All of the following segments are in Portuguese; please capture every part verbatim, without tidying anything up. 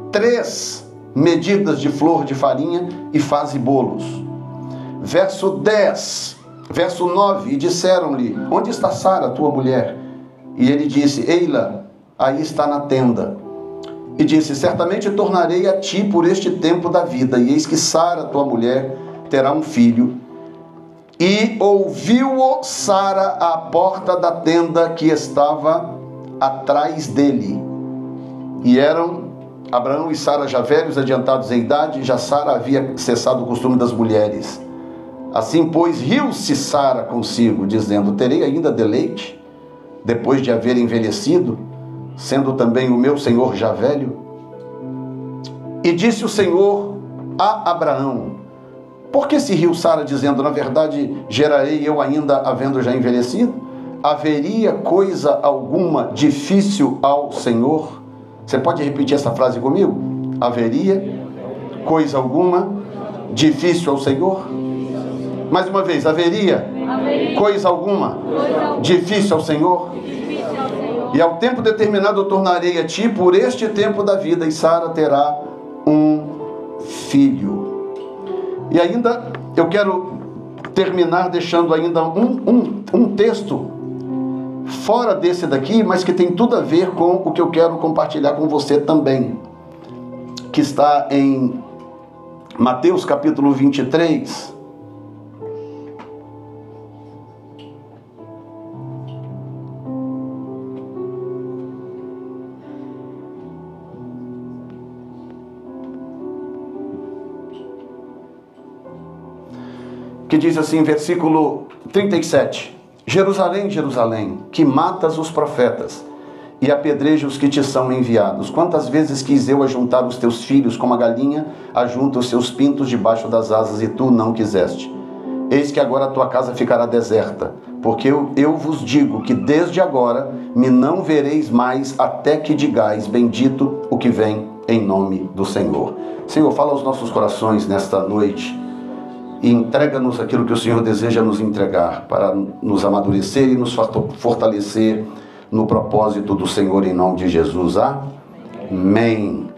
três medidas de flor de farinha e faze bolos. Verso dez, verso nove, e disseram-lhe: onde está Sara, tua mulher? E ele disse: ei-la, aí está na tenda. E disse: certamente tornarei a ti por este tempo da vida, e eis que Sara, tua mulher, terá um filho. E ouviu-o Sara à porta da tenda que estava atrás dele. E eram Abraão e Sara já velhos, adiantados em idade, já Sara havia cessado o costume das mulheres. Assim, pois, riu-se Sara consigo, dizendo: terei ainda deleite, depois de haver envelhecido, sendo também o meu senhor já velho? E disse o Senhor a Abraão: por que se riu Sara, dizendo: na verdade, gerarei eu ainda, havendo já envelhecido? Haveria coisa alguma difícil ao Senhor? Você pode repetir essa frase comigo? Haveria coisa alguma difícil ao Senhor? Mais uma vez, haveria, haveria. Coisa, alguma coisa alguma difícil ao Senhor? Difícil ao Senhor. E ao tempo determinado eu tornarei a ti por este tempo da vida, e Sara terá um filho. E ainda eu quero terminar deixando ainda um, um, um texto fora desse daqui, mas que tem tudo a ver com o que eu quero compartilhar com você também, que está em Mateus capítulo vinte e três. Que diz assim, versículo trinta e sete: Jerusalém, Jerusalém, que matas os profetas e apedrejas os que te são enviados. Quantas vezes quis eu ajuntar os teus filhos como a galinha ajunta os seus pintos debaixo das asas, e tu não quiseste. Eis que agora a tua casa ficará deserta, porque eu, eu vos digo que desde agora me não vereis mais, até que digais: bendito o que vem em nome do Senhor. Senhor, fala aos nossos corações nesta noite e entrega-nos aquilo que o Senhor deseja nos entregar, para nos amadurecer e nos fortalecer no propósito do Senhor, em nome de Jesus. Amém.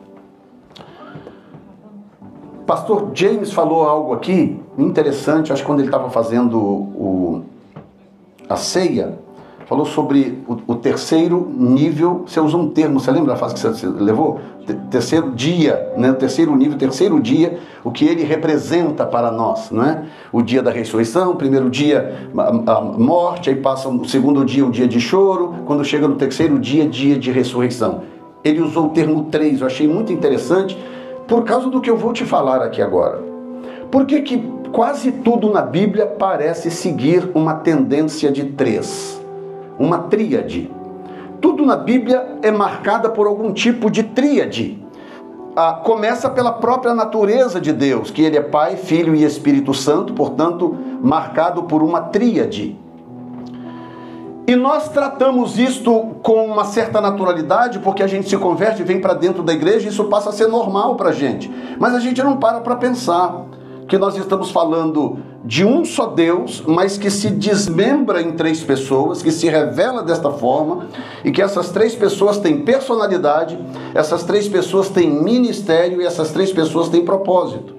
Pastor James falou algo aqui interessante, acho que quando ele estava fazendo o, a ceia, falou sobre o, o terceiro nível. Você usou um termo, você lembra a frase que você levou? Terceiro dia, né? O terceiro nível, terceiro dia, o que ele representa para nós, não é? O dia da ressurreição, primeiro dia a, a morte, aí passa o segundo dia, o dia de choro, quando chega no terceiro dia, dia de ressurreição. Ele usou o termo três, eu achei muito interessante, por causa do que eu vou te falar aqui agora. Por que que quase tudo na Bíblia parece seguir uma tendência de três? Uma tríade. Tudo na Bíblia é marcada por algum tipo de tríade. Ah, começa pela própria natureza de Deus, que Ele é Pai, Filho e Espírito Santo, portanto, marcado por uma tríade. E nós tratamos isto com uma certa naturalidade, porque a gente se converte e vem para dentro da igreja, e isso passa a ser normal para a gente. Mas a gente não para para pensar que nós estamos falando de um só Deus, mas que se desmembra em três pessoas, que se revela desta forma, e que essas três pessoas têm personalidade, essas três pessoas têm ministério, e essas três pessoas têm propósito.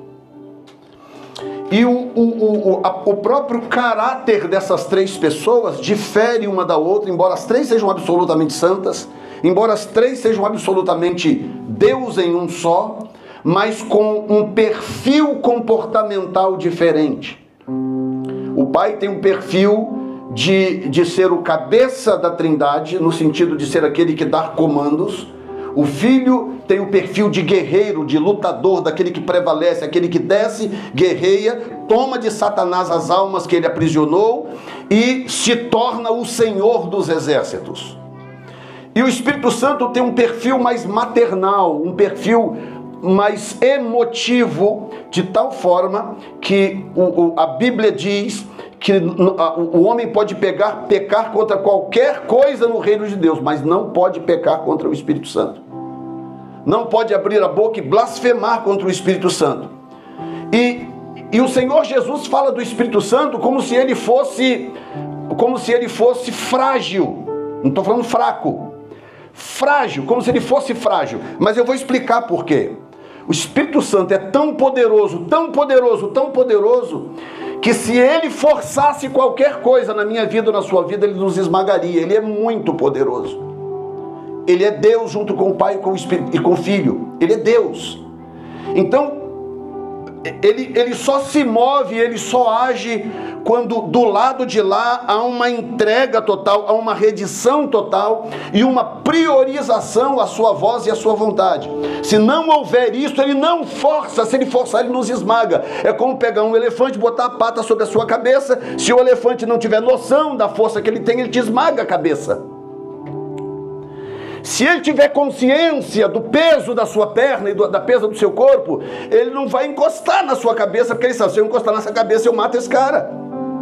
E o, o, o, a, o próprio caráter dessas três pessoas difere uma da outra, embora as três sejam absolutamente santas, embora as três sejam absolutamente Deus em um só, mas com um perfil comportamental diferente. O Pai tem um perfil de, de ser o cabeça da Trindade, no sentido de ser aquele que dá comandos. O Filho tem o perfil de guerreiro, de lutador, daquele que prevalece, aquele que desce, guerreia, toma de Satanás as almas que ele aprisionou e se torna o Senhor dos exércitos. E o Espírito Santo tem um perfil mais maternal, um perfil mais emotivo, de tal forma que o, o, a Bíblia diz que o, o homem pode pegar, pecar contra qualquer coisa no reino de Deus, mas não pode pecar contra o Espírito Santo. Não pode abrir a boca e blasfemar contra o Espírito Santo. E, e o Senhor Jesus fala do Espírito Santo como se ele fosse, como se ele fosse frágil. Não estou falando fraco. frágil, como se ele fosse frágil. Mas eu vou explicar por quê. O Espírito Santo é tão poderoso, tão poderoso, tão poderoso, que se ele forçasse qualquer coisa na minha vida ou na sua vida, ele nos esmagaria. Ele é muito poderoso. Ele é Deus junto com o Pai e com o, Espírito, e com o Filho. Ele é Deus. Então, ele, ele só se move, ele só age quando do lado de lá há uma entrega total, há uma redição total e uma priorização à sua voz e à sua vontade. Se não houver isso, ele não força. Se ele forçar, ele nos esmaga. É como pegar um elefante e botar a pata sobre a sua cabeça. Se o elefante não tiver noção da força que ele tem, ele te esmaga a cabeça. Se ele tiver consciência do peso da sua perna e do, da pesa do seu corpo, ele não vai encostar na sua cabeça, porque ele sabe, se eu encostar nessa cabeça, eu mato esse cara.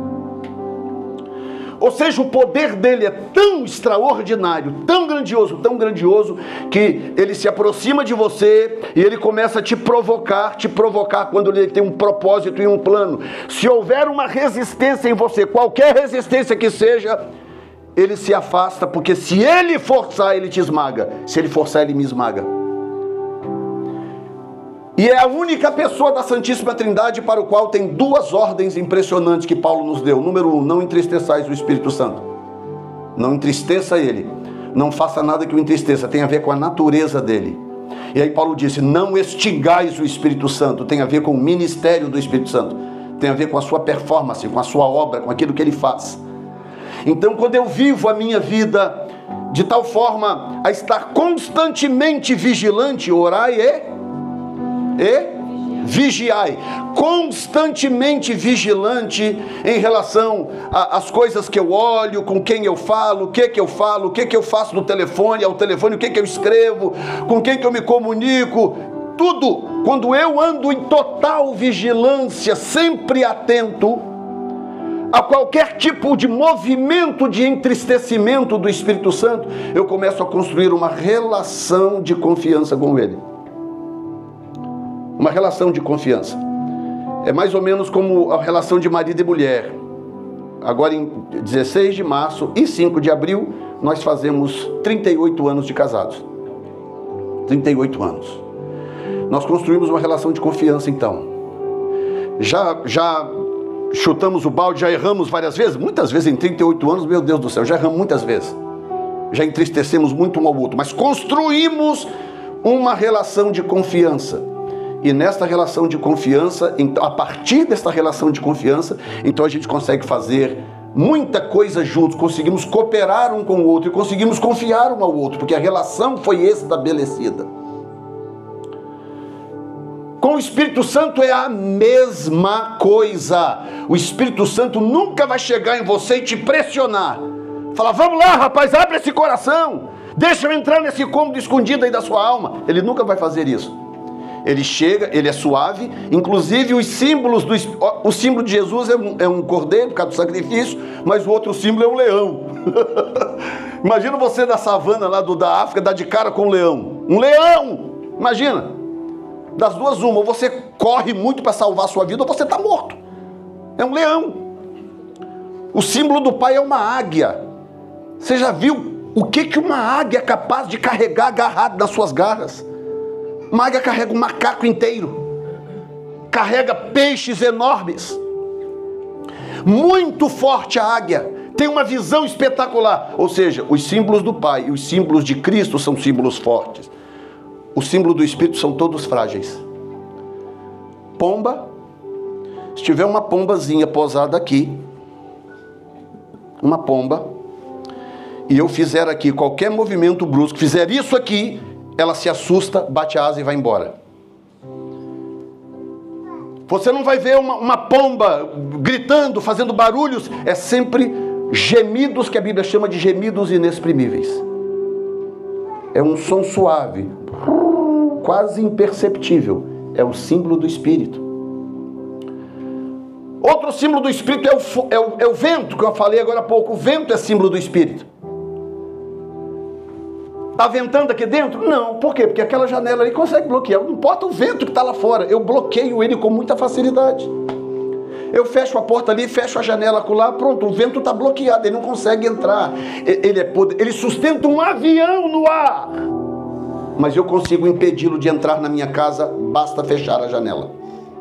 Ou seja, o poder dele é tão extraordinário, tão grandioso, tão grandioso, que ele se aproxima de você e ele começa a te provocar, te provocar quando ele tem um propósito e um plano. Se houver uma resistência em você, qualquer resistência que seja, ele se afasta, porque se ele forçar, ele te esmaga. Se ele forçar, ele me esmaga. E é a única pessoa da Santíssima Trindade para o qual tem duas ordens impressionantes que Paulo nos deu. Número um, não entristeçais o Espírito Santo. Não entristeça ele. Não faça nada que o entristeça. Tem a ver com a natureza dele. E aí Paulo disse, não extingais o Espírito Santo. Tem a ver com o ministério do Espírito Santo. Tem a ver com a sua performance, com a sua obra, com aquilo que ele faz. Então, quando eu vivo a minha vida de tal forma a estar constantemente vigilante, orai e, e vigiai, constantemente vigilante em relação às coisas que eu olho, com quem eu falo, o que que eu falo, o que que eu faço no telefone, ao telefone, o que que eu escrevo, com quem que eu me comunico, tudo. Quando eu ando em total vigilância, sempre atento a qualquer tipo de movimento de entristecimento do Espírito Santo, eu começo a construir uma relação de confiança com ele. Uma relação de confiança. É mais ou menos como a relação de marido e mulher. Agora em dezesseis de março e cinco de abril, nós fazemos trinta e oito anos de casados. trinta e oito anos. Nós construímos uma relação de confiança então. Já... já chutamos o balde, já erramos várias vezes, muitas vezes em trinta e oito anos, meu Deus do céu, já erramos muitas vezes, já entristecemos muito um ao outro, mas construímos uma relação de confiança, e nesta relação de confiança, então, a partir desta relação de confiança, então a gente consegue fazer muita coisa juntos, conseguimos cooperar um com o outro, e conseguimos confiar um ao outro, porque a relação foi estabelecida. Com o Espírito Santo é a mesma coisa. O Espírito Santo nunca vai chegar em você e te pressionar. Falar, vamos lá rapaz, abre esse coração. Deixa eu entrar nesse cômodo escondido aí da sua alma. Ele nunca vai fazer isso. Ele chega, ele é suave. Inclusive os símbolos do... O símbolo de Jesus é um, é um cordeiro por causa do sacrifício, mas o outro símbolo é um leão. Imagina você na savana lá do, da África dar de cara com um leão. Um leão! Imagina. Das duas uma, ou você corre muito para salvar a sua vida, ou você está morto. É um leão. O símbolo do Pai é uma águia. Você já viu o que, que uma águia é capaz de carregar agarrado nas suas garras? Uma águia carrega um macaco inteiro. Carrega peixes enormes. Muito forte a águia. Tem uma visão espetacular. Ou seja, os símbolos do Pai e os símbolos de Cristo são símbolos fortes. O símbolo do Espírito são todos frágeis. Pomba, se tiver uma pombazinha posada aqui, uma pomba, e eu fizer aqui qualquer movimento brusco, fizer isso aqui, ela se assusta, bate a asa e vai embora. Você não vai ver uma, uma pomba gritando, fazendo barulhos, é sempre gemidos, que a Bíblia chama de gemidos inexprimíveis. É um som suave, quase imperceptível. É o símbolo do Espírito. Outro símbolo do Espírito é o, é, o, é o vento, que eu falei agora há pouco. O vento é símbolo do Espírito. Está ventando aqui dentro? Não. Por quê? Porque aquela janela ali consegue bloquear. Não importa o vento que está lá fora. Eu bloqueio ele com muita facilidade. Eu fecho a porta ali, fecho a janela acolá, pronto, o vento está bloqueado, ele não consegue entrar. Ele, é poder, ele sustenta um avião no ar. Mas eu consigo impedi-lo de entrar na minha casa, basta fechar a janela.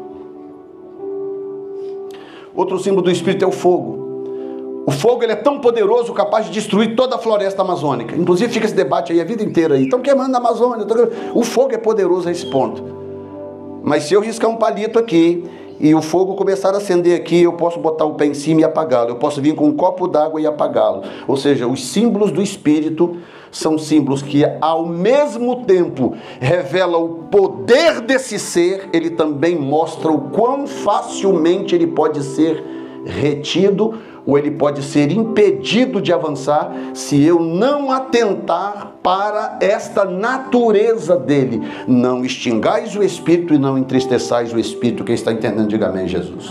Outro símbolo do Espírito é o fogo. O fogo ele é tão poderoso, capaz de destruir toda a floresta amazônica. Inclusive fica esse debate aí a vida inteira aí. Estão queimando a Amazônia. Tão... O fogo é poderoso a esse ponto. Mas se eu riscar um palito aqui e o fogo começar a acender aqui, eu posso botar o pé em cima e apagá-lo. Eu posso vir com um copo d'água e apagá-lo. Ou seja, os símbolos do Espírito são símbolos que ao mesmo tempo revelam o poder desse ser, ele também mostra o quão facilmente ele pode ser retido ou ele pode ser impedido de avançar se eu não atentar para esta natureza dele. Não extingais o Espírito e não entristeçais o Espírito. Quem está entendendo, diga amém, Jesus.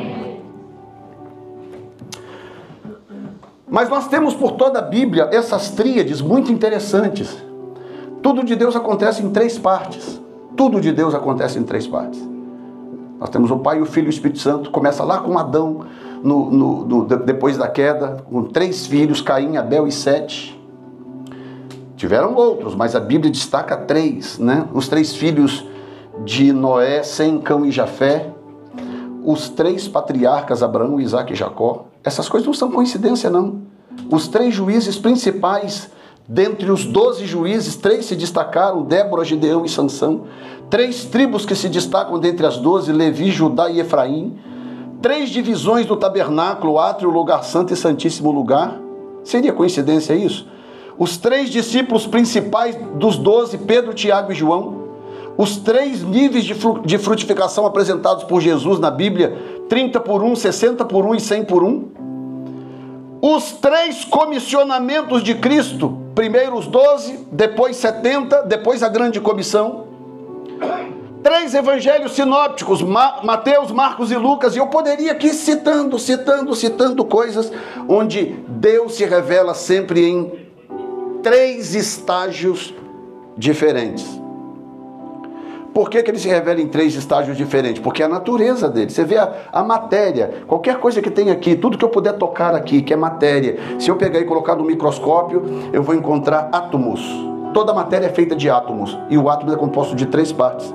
Mas nós temos por toda a Bíblia essas tríades muito interessantes. Tudo de Deus acontece em três partes. Tudo de Deus acontece em três partes. Nós temos o Pai, o Filho e o Espírito Santo. Começa lá com Adão, no, no, no, depois da queda, com três filhos, Caim, Abel e Sete. Tiveram outros, mas a Bíblia destaca três, né? Os três filhos de Noé, Sem, Cão e Jafé. Os três patriarcas, Abraão, Isaque e Jacó. Essas coisas não são coincidência, não. Os três juízes principais, dentre os doze juízes, três se destacaram, Débora, Gideão e Sansão. Três tribos que se destacam dentre as doze, Levi, Judá e Efraim. Três divisões do tabernáculo, átrio, lugar santo e santíssimo lugar. Seria coincidência isso? Os três discípulos principais dos doze, Pedro, Tiago e João. Os três níveis de frutificação apresentados por Jesus na Bíblia, trinta por um, sessenta por um e cem por um. Os três comissionamentos de Cristo, primeiro os doze, depois setenta, depois a grande comissão. Três evangelhos sinópticos, Mateus, Marcos e Lucas, e eu poderia aqui citando, citando, citando coisas onde Deus se revela sempre em três estágios diferentes. Por que que ele se revela em três estágios diferentes? Porque é a natureza dele. Você vê a, a matéria, qualquer coisa que tem aqui, tudo que eu puder tocar aqui, que é matéria, se eu pegar e colocar no microscópio, eu vou encontrar átomos. Toda a matéria é feita de átomos, e o átomo é composto de três partes.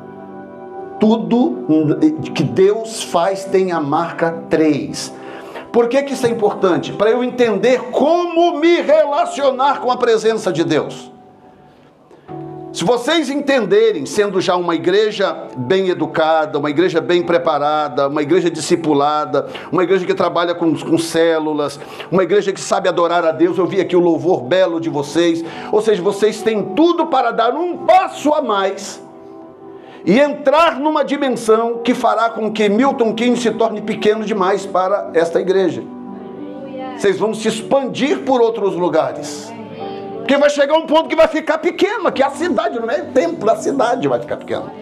Tudo que Deus faz tem a marca três. Por que que isso é importante? Para eu entender como me relacionar com a presença de Deus. Se vocês entenderem, sendo já uma igreja bem educada, uma igreja bem preparada, uma igreja discipulada, uma igreja que trabalha com, com células, uma igreja que sabe adorar a Deus, eu vi aqui o louvor belo de vocês, ou seja, vocês têm tudo para dar um passo a mais e entrar numa dimensão que fará com que Milton Keynes se torne pequeno demais para esta igreja. Vocês vão se expandir por outros lugares. Porque vai chegar um ponto que vai ficar pequeno, que a cidade, não é o templo, a cidade vai ficar pequena.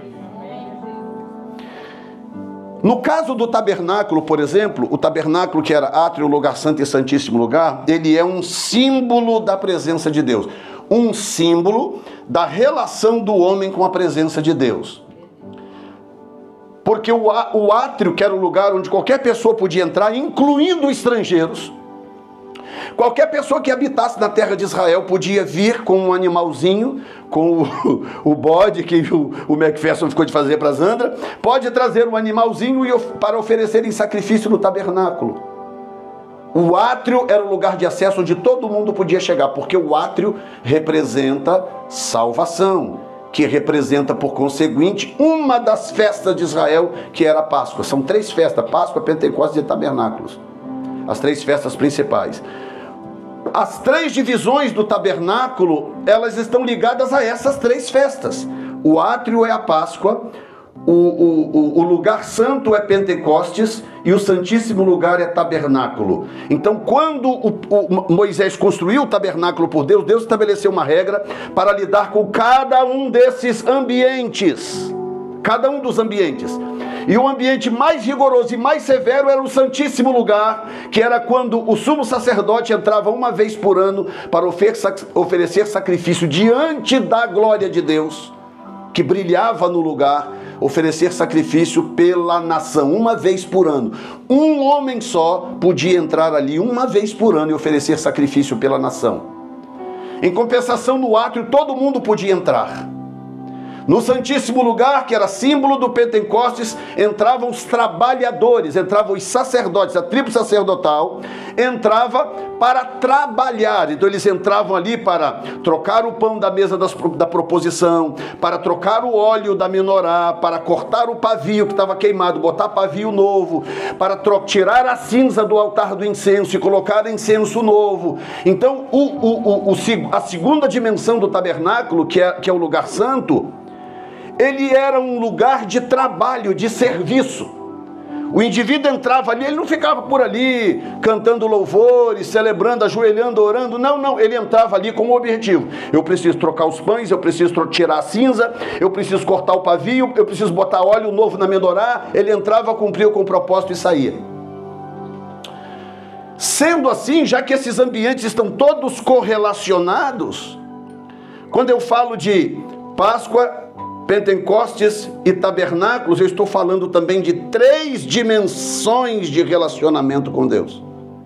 No caso do tabernáculo, por exemplo, o tabernáculo que era átrio, lugar santo e santíssimo lugar, ele é um símbolo da presença de Deus. Um símbolo da relação do homem com a presença de Deus. Porque o, o átrio, que era o lugar onde qualquer pessoa podia entrar, incluindo estrangeiros, qualquer pessoa que habitasse na terra de Israel podia vir com um animalzinho, com o, o bode que o, o Macpherson ficou de fazer para Zandra, pode trazer um animalzinho e, para oferecer em sacrifício no tabernáculo. O átrio era o lugar de acesso onde todo mundo podia chegar, porque o átrio representa salvação, que representa, por conseguinte, uma das festas de Israel, que era a Páscoa. São três festas, Páscoa, Pentecostes e Tabernáculos. As três festas principais. As três divisões do tabernáculo, elas estão ligadas a essas três festas. O átrio é a Páscoa, o, o, o lugar santo é Pentecostes e o santíssimo lugar é tabernáculo. Então, quando o, o Moisés construiu o tabernáculo por Deus, Deus estabeleceu uma regra para lidar com cada um desses ambientes. Cada um dos ambientes. E o ambiente mais rigoroso e mais severo era o santíssimo lugar, que era quando o sumo sacerdote entrava uma vez por ano para oferecer sacrifício diante da glória de Deus, que brilhava no lugar, oferecer sacrifício pela nação, uma vez por ano. Um homem só podia entrar ali uma vez por ano e oferecer sacrifício pela nação. Em compensação, no átrio, todo mundo podia entrar. No Santíssimo Lugar, que era símbolo do Pentecostes, entravam os trabalhadores, entravam os sacerdotes, a tribo sacerdotal entrava para trabalhar. Então eles entravam ali para trocar o pão da mesa das, da proposição, para trocar o óleo da menorá, para cortar o pavio que estava queimado, botar pavio novo, para tirar a cinza do altar do incenso e colocar incenso novo. Então o, o, o, o, a segunda dimensão do tabernáculo, que é, que é o lugar santo, ele era um lugar de trabalho, de serviço. O indivíduo entrava ali, ele não ficava por ali cantando louvores, celebrando, ajoelhando, orando. Não, não, ele entrava ali com um objetivo. Eu preciso trocar os pães, eu preciso tirar a cinza, eu preciso cortar o pavio, eu preciso botar óleo novo na menorá. Ele entrava, cumpria com o propósito e saía. Sendo assim, já que esses ambientes estão todos correlacionados, quando eu falo de Páscoa, Pentecostes e tabernáculos, eu estou falando também de três dimensões de relacionamento com Deus.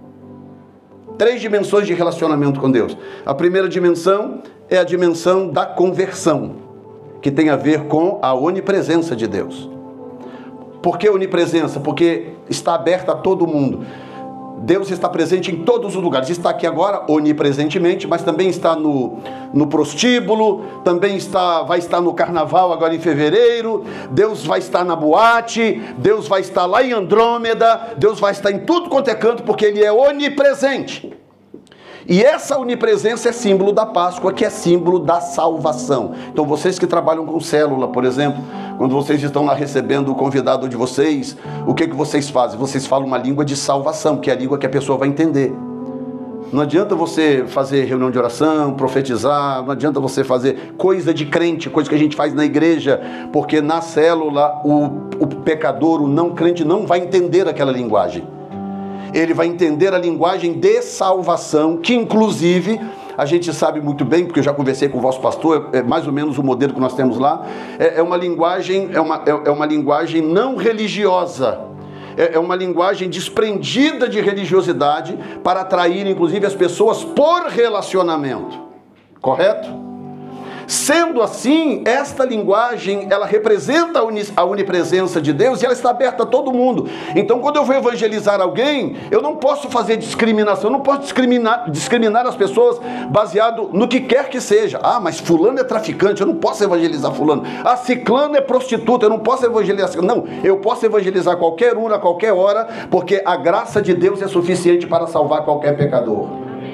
Três dimensões de relacionamento com Deus. A primeira dimensão é a dimensão da conversão, que tem a ver com a onipresença de Deus. Por que onipresença? Porque está aberta a todo mundo. Deus está presente em todos os lugares. Está aqui agora onipresentemente, mas também está no, no prostíbulo, também está, vai estar no carnaval agora em fevereiro, Deus vai estar na boate, Deus vai estar lá em Andrômeda, Deus vai estar em tudo quanto é canto, porque Ele é onipresente. E essa onipresença é símbolo da Páscoa, que é símbolo da salvação. Então vocês que trabalham com célula, por exemplo, quando vocês estão lá recebendo o convidado de vocês, o que, que vocês fazem? Vocês falam uma língua de salvação, que é a língua que a pessoa vai entender. Não adianta você fazer reunião de oração, profetizar, não adianta você fazer coisa de crente, coisa que a gente faz na igreja, porque na célula o, o pecador, o não crente, não vai entender aquela linguagem. Ele vai entender a linguagem de salvação, que inclusive a gente sabe muito bem, porque eu já conversei com o vosso pastor, é mais ou menos o modelo que nós temos lá, é, é uma linguagem, é uma, é, é uma linguagem não religiosa, é, é uma linguagem desprendida de religiosidade para atrair inclusive as pessoas por relacionamento, correto? Sendo assim, esta linguagem, ela representa a onipresença de Deus e ela está aberta a todo mundo. Então, quando eu vou evangelizar alguém, eu não posso fazer discriminação, eu não posso discriminar, discriminar as pessoas baseado no que quer que seja. Ah, mas fulano é traficante, eu não posso evangelizar fulano. Ah, ciclano é prostituta, eu não posso evangelizar. Não, eu posso evangelizar qualquer um, a qualquer hora, porque a graça de Deus é suficiente para salvar qualquer pecador.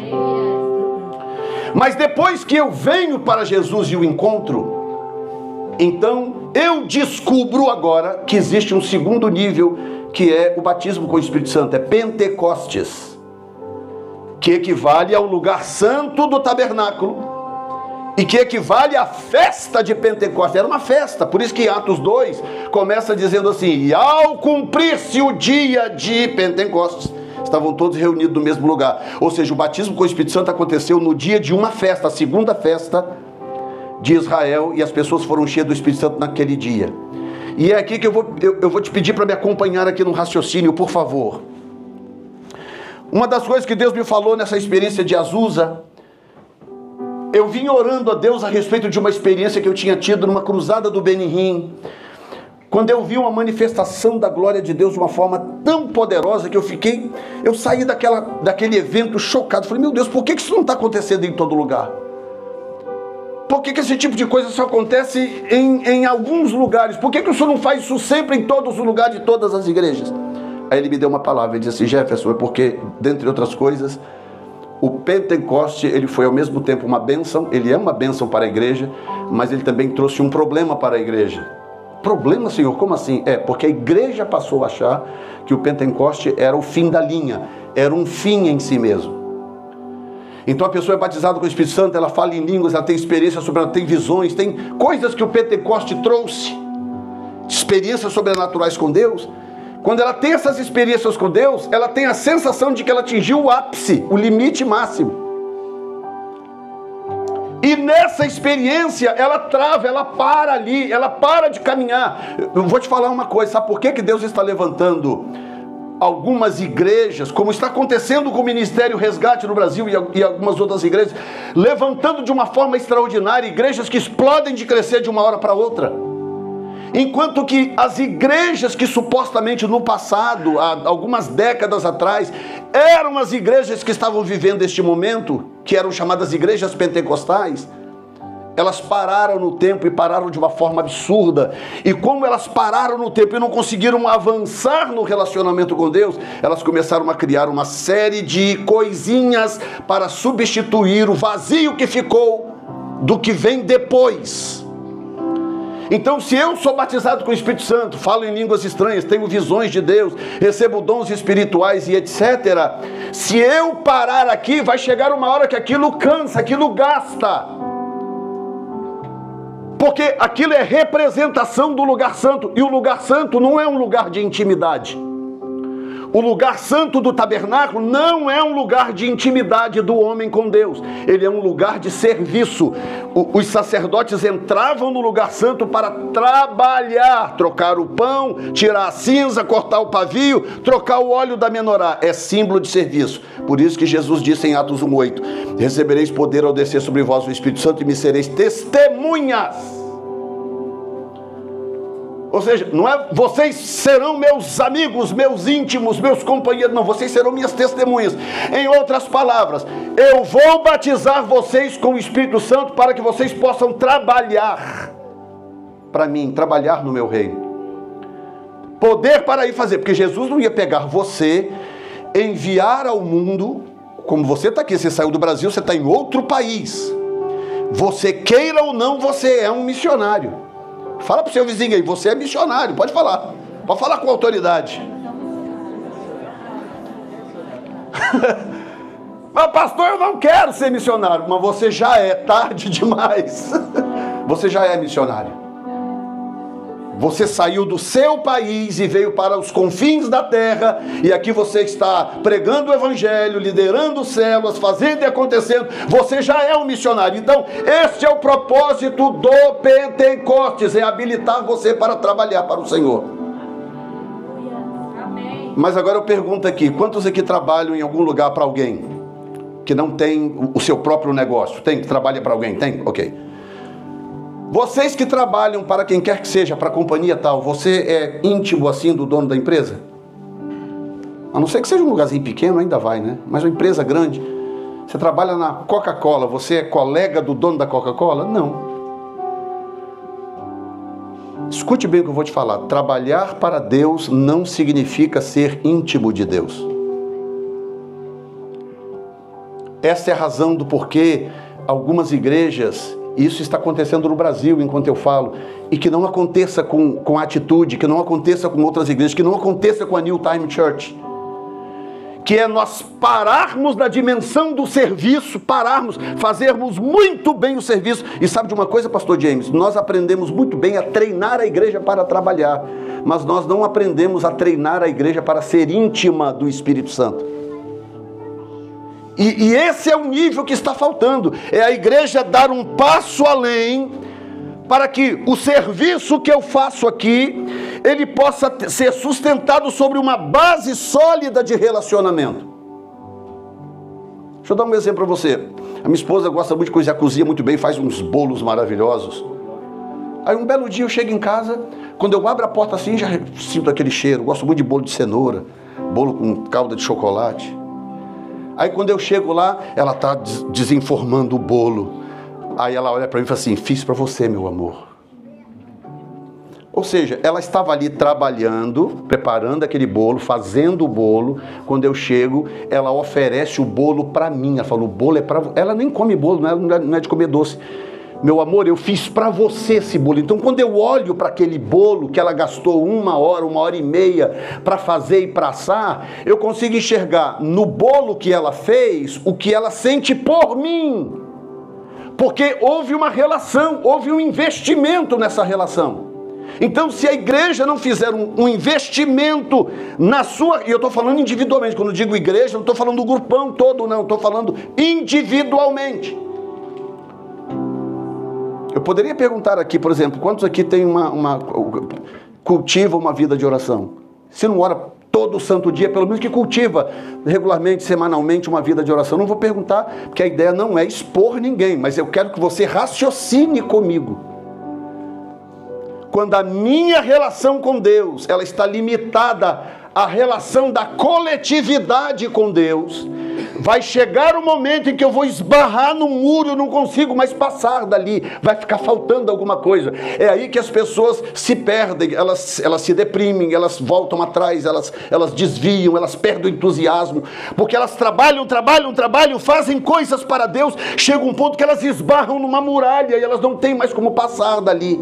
Mas depois que eu venho para Jesus e o encontro, então eu descubro agora que existe um segundo nível, que é o batismo com o Espírito Santo, é Pentecostes, que equivale ao lugar santo do tabernáculo e que equivale à festa de Pentecostes. Era uma festa, por isso que Atos dois começa dizendo assim: e ao cumprir-se o dia de Pentecostes, estavam todos reunidos no mesmo lugar. Ou seja, o batismo com o Espírito Santo aconteceu no dia de uma festa, a segunda festa de Israel, e as pessoas foram cheias do Espírito Santo naquele dia. E é aqui que eu vou, eu, eu vou te pedir para me acompanhar aqui no raciocínio, por favor. Uma das coisas que Deus me falou nessa experiência de Azusa, eu vim orando a Deus a respeito de uma experiência que eu tinha tido numa cruzada do Benihim, quando eu vi uma manifestação da glória de Deus de uma forma tão poderosa que eu fiquei, eu saí daquela, daquele evento chocado. Falei, meu Deus, por que isso não está acontecendo em todo lugar? Por que, que esse tipo de coisa só acontece em, em alguns lugares? Por que, que o Senhor não faz isso sempre em todos os lugares de todas as igrejas? Aí ele me deu uma palavra, ele disse assim: Jefferson, é porque, dentre outras coisas, o Pentecoste, ele foi ao mesmo tempo uma bênção, ele é uma bênção para a igreja, mas ele também trouxe um problema para a igreja. Problema, Senhor? Como assim? É, porque a igreja passou a achar que o Pentecoste era o fim da linha, era um fim em si mesmo. Então a pessoa é batizada com o Espírito Santo, ela fala em línguas, ela tem experiência sobrenatural, tem visões, tem coisas que o Pentecoste trouxe, experiências sobrenaturais com Deus. Quando ela tem essas experiências com Deus, ela tem a sensação de que ela atingiu o ápice, o limite máximo. E nessa experiência, ela trava, ela para ali, ela para de caminhar. Eu vou te falar uma coisa, sabe por que que Deus está levantando algumas igrejas, como está acontecendo com o Ministério Resgate no Brasil e algumas outras igrejas, levantando de uma forma extraordinária igrejas que explodem de crescer de uma hora para outra? Enquanto que as igrejas que supostamente no passado, há algumas décadas atrás, eram as igrejas que estavam vivendo este momento, que eram chamadas igrejas pentecostais, elas pararam no tempo e pararam de uma forma absurda. E como elas pararam no tempo e não conseguiram avançar no relacionamento com Deus, elas começaram a criar uma série de coisinhas para substituir o vazio que ficou do que vem depois. Então, se eu sou batizado com o Espírito Santo, falo em línguas estranhas, tenho visões de Deus, recebo dons espirituais e etcétera, se eu parar aqui, vai chegar uma hora que aquilo cansa, aquilo gasta. Porque aquilo é representação do lugar santo, e o lugar santo não é um lugar de intimidade. O lugar santo do tabernáculo não é um lugar de intimidade do homem com Deus. Ele é um lugar de serviço. O, os sacerdotes entravam no lugar santo para trabalhar, trocar o pão, tirar a cinza, cortar o pavio, trocar o óleo da menorá. É símbolo de serviço. Por isso que Jesus disse em Atos um, oito, recebereis poder ao descer sobre vós o Espírito Santo e me sereis testemunhas. Ou seja, não é vocês serão meus amigos, meus íntimos, meus companheiros, não, vocês serão minhas testemunhas. Em outras palavras, eu vou batizar vocês com o Espírito Santo para que vocês possam trabalhar para mim, trabalhar no meu reino. Poder para ir fazer, porque Jesus não ia pegar você, enviar ao mundo, como você está aqui, você saiu do Brasil, você está em outro país. Você queira ou não, você é um missionário. Fala para o seu vizinho aí, você é missionário, pode falar. Pode falar com autoridade. Mas pastor, eu não quero ser missionário. Mas você já é, tarde demais. Você já é missionário. Você saiu do seu país e veio para os confins da terra, e aqui você está pregando o evangelho, liderando células, fazendo e acontecendo. Você já é um missionário. Então, este é o propósito do Pentecostes, é habilitar você para trabalhar para o Senhor. Mas agora eu pergunto aqui, quantos aqui trabalham em algum lugar para alguém que não tem o seu próprio negócio? Tem? Que trabalha para alguém? Tem? Ok. Vocês que trabalham para quem quer que seja, para a companhia tal, você é íntimo assim do dono da empresa? A não ser que seja um lugarzinho pequeno, ainda vai, né? Mas uma empresa grande, você trabalha na Coca-Cola, você é colega do dono da Coca-Cola? Não. Escute bem o que eu vou te falar. Trabalhar para Deus não significa ser íntimo de Deus. Essa é a razão do porquê algumas igrejas... Isso está acontecendo no Brasil, enquanto eu falo, e que não aconteça com, com atitude, que não aconteça com outras igrejas, que não aconteça com a New Time Church, que é nós pararmos na dimensão do serviço, pararmos, fazermos muito bem o serviço. E sabe de uma coisa, pastor James? Nós aprendemos muito bem a treinar a igreja para trabalhar, mas nós não aprendemos a treinar a igreja para ser íntima do Espírito Santo. E, e esse é o nível que está faltando, é a igreja dar um passo além, para que o serviço que eu faço aqui, ele possa ser sustentado sobre uma base sólida de relacionamento. Deixa eu dar um exemplo para você. A minha esposa gosta muito de cozinhar, cozinha muito bem, faz uns bolos maravilhosos. Aí um belo dia eu chego em casa, quando eu abro a porta assim, já sinto aquele cheiro. Gosto muito de bolo de cenoura, bolo com calda de chocolate. Aí quando eu chego lá, ela está desenformando o bolo. Aí ela olha para mim e fala assim, fiz para você, meu amor. Ou seja, ela estava ali trabalhando, preparando aquele bolo, fazendo o bolo. Quando eu chego, ela oferece o bolo para mim. Ela fala, o bolo é para você. Ela nem come bolo, não é de comer doce. Meu amor, eu fiz para você esse bolo. Então, quando eu olho para aquele bolo que ela gastou uma hora, uma hora e meia para fazer e para assar, eu consigo enxergar no bolo que ela fez o que ela sente por mim. Porque houve uma relação, houve um investimento nessa relação. Então, se a igreja não fizer um, um investimento na sua... E eu estou falando individualmente. Quando eu digo igreja, não estou falando do grupão todo, não. Estou falando individualmente. Eu poderia perguntar aqui, por exemplo, quantos aqui tem uma, uma cultiva uma vida de oração? Se não ora todo santo dia, pelo menos que cultiva regularmente, semanalmente, uma vida de oração. Não vou perguntar, porque a ideia não é expor ninguém, mas eu quero que você raciocine comigo. Quando a minha relação com Deus, ela está limitada à relação da coletividade com Deus, vai chegar o momento em que eu vou esbarrar no muro, eu não consigo mais passar dali, vai ficar faltando alguma coisa. É aí que as pessoas se perdem, elas, elas se deprimem, elas voltam atrás, elas, elas desviam, elas perdem o entusiasmo, porque elas trabalham, trabalham, trabalham, fazem coisas para Deus, chega um ponto que elas esbarram numa muralha e elas não têm mais como passar dali.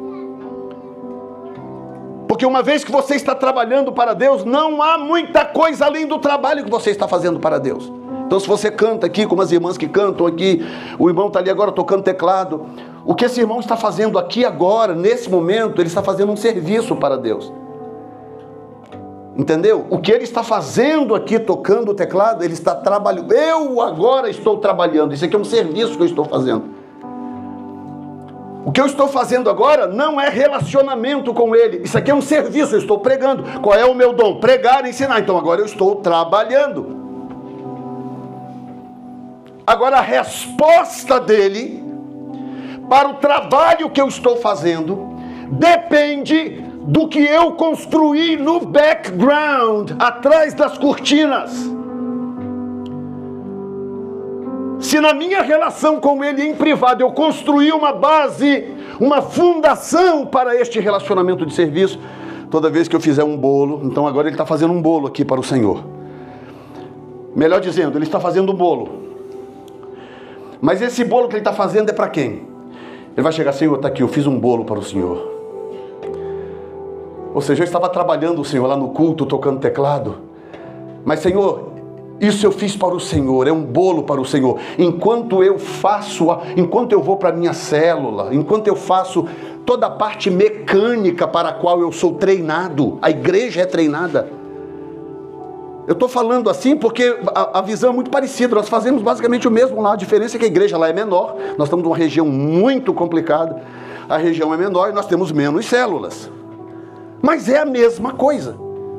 Porque uma vez que você está trabalhando para Deus, não há muita coisa além do trabalho que você está fazendo para Deus. Então se você canta aqui, como as irmãs que cantam aqui, o irmão está ali agora tocando teclado, o que esse irmão está fazendo aqui agora, nesse momento, ele está fazendo um serviço para Deus. Entendeu? O que ele está fazendo aqui, tocando o teclado, ele está trabalhando. Eu agora estou trabalhando, isso aqui é um serviço que eu estou fazendo. O que eu estou fazendo agora não é relacionamento com ele. Isso aqui é um serviço, eu estou pregando. Qual é o meu dom? Pregar e ensinar. Então agora eu estou trabalhando. Agora a resposta dele para o trabalho que eu estou fazendo depende do que eu construí no background, atrás das cortinas. Se na minha relação com ele em privado eu construí uma base, uma fundação para este relacionamento de serviço, toda vez que eu fizer um bolo, então agora ele está fazendo um bolo aqui para o Senhor. Melhor dizendo, ele está fazendo um bolo. Mas esse bolo que ele está fazendo é para quem? Ele vai chegar, Senhor, está aqui, eu fiz um bolo para o Senhor. Ou seja, eu estava trabalhando o Senhor lá no culto, tocando teclado. Mas Senhor, isso eu fiz para o Senhor, é um bolo para o Senhor. Enquanto eu faço, enquanto eu vou para a minha célula, enquanto eu faço toda a parte mecânica para a qual eu sou treinado, a igreja é treinada. Eu estou falando assim porque a, a visão é muito parecida, nós fazemos basicamente o mesmo lá, a diferença é que a igreja lá é menor, nós estamos numa região muito complicada, a região é menor e nós temos menos células. Mas é a mesma coisa.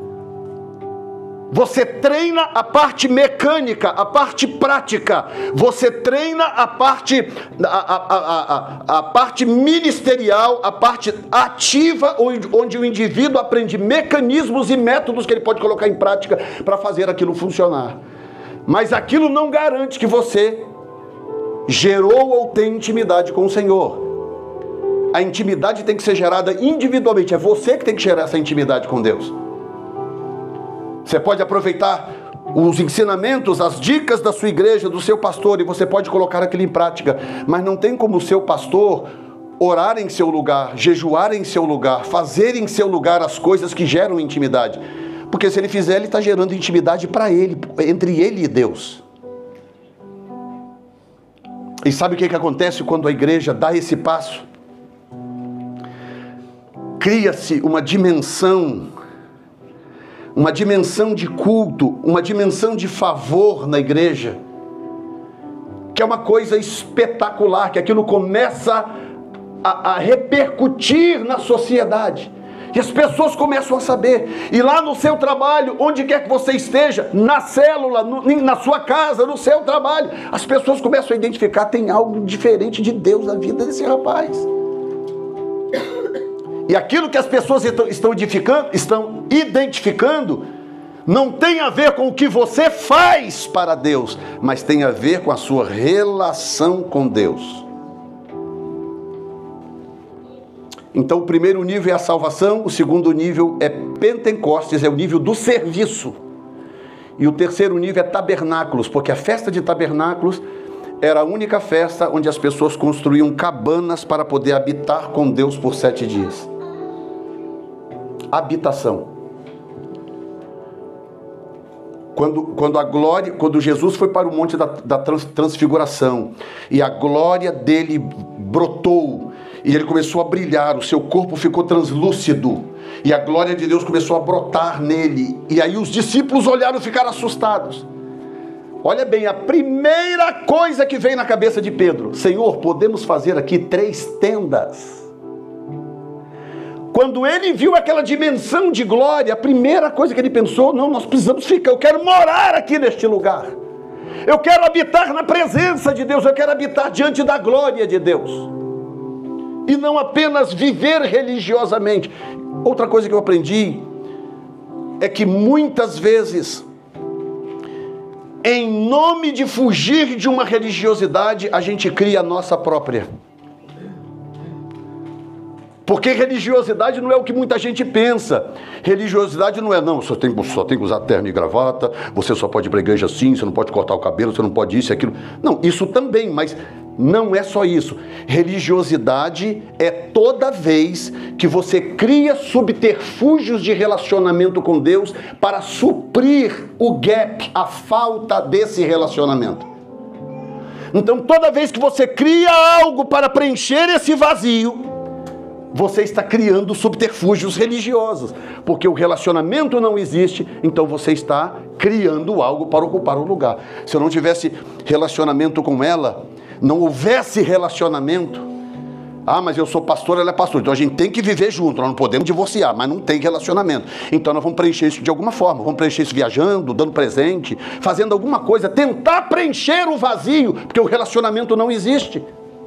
Você treina a parte mecânica, a parte prática. Você treina a parte, a, a, a, a, a parte ministerial, a parte ativa, onde o indivíduo aprende mecanismos e métodos que ele pode colocar em prática para fazer aquilo funcionar. Mas aquilo não garante que você gerou ou tem intimidade com o Senhor. A intimidade tem que ser gerada individualmente. É você que tem que gerar essa intimidade com Deus. Você pode aproveitar os ensinamentos, as dicas da sua igreja, do seu pastor, e você pode colocar aquilo em prática. Mas não tem como o seu pastor orar em seu lugar, jejuar em seu lugar, fazer em seu lugar as coisas que geram intimidade. Porque se ele fizer, ele está gerando intimidade para ele, entre ele e Deus. E sabe o que, que acontece quando a igreja dá esse passo? Cria-se uma dimensão, uma dimensão de culto, uma dimensão de favor na igreja, que é uma coisa espetacular, que aquilo começa a, a repercutir na sociedade. E as pessoas começam a saber. E lá no seu trabalho, onde quer que você esteja, na célula, no, na sua casa, no seu trabalho, as pessoas começam a identificar, tem algo diferente de Deus na vida desse rapaz. E aquilo que as pessoas estão identificando, estão identificando não tem a ver com o que você faz para Deus, mas tem a ver com a sua relação com Deus. Então o primeiro nível é a salvação, o segundo nível é Pentecostes, é o nível do serviço. E o terceiro nível é tabernáculos, porque a festa de tabernáculos era a única festa onde as pessoas construíam cabanas para poder habitar com Deus por sete dias. Habitação. Quando, quando a glória, quando Jesus foi para o monte da, da trans, transfiguração, e a glória dele brotou, e ele começou a brilhar, o seu corpo ficou translúcido, e a glória de Deus começou a brotar nele, e aí os discípulos olharam e ficaram assustados. Olha bem, a primeira primeira coisa que vem na cabeça de Pedro: Senhor, podemos fazer aqui três tendas. Quando ele viu aquela dimensão de glória, a primeira coisa que ele pensou: não, nós precisamos ficar, eu quero morar aqui neste lugar. Eu quero habitar na presença de Deus, eu quero habitar diante da glória de Deus. E não apenas viver religiosamente. Outra coisa que eu aprendi é que muitas vezes, em nome de fugir de uma religiosidade, a gente cria a nossa própria. Porque religiosidade não é o que muita gente pensa. Religiosidade não é, não, só tem, só tem que usar terno e gravata, você só pode ir para a igreja assim, você não pode cortar o cabelo, você não pode isso e aquilo. Não, isso também, mas não é só isso. Religiosidade é toda vez que você cria subterfúgios de relacionamento com Deus para suprir o gap, a falta desse relacionamento. Então, toda vez que você cria algo para preencher esse vazio, você está criando subterfúgios religiosos, porque o relacionamento não existe, então você está criando algo para ocupar o lugar. Se eu não tivesse relacionamento com ela, não houvesse relacionamento, ah, mas eu sou pastor, ela é pastor, então a gente tem que viver junto, nós não podemos divorciar, mas não tem relacionamento. Então nós vamos preencher isso de alguma forma, vamos preencher isso viajando, dando presente, fazendo alguma coisa, tentar preencher o vazio, porque o relacionamento não existe.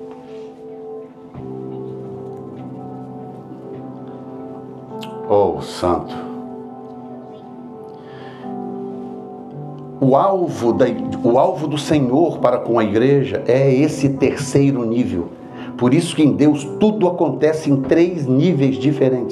Oh, santo. O alvo, da, o alvo do Senhor para com a igreja é esse terceiro nível. Por isso que em Deus tudo acontece em três níveis diferentes.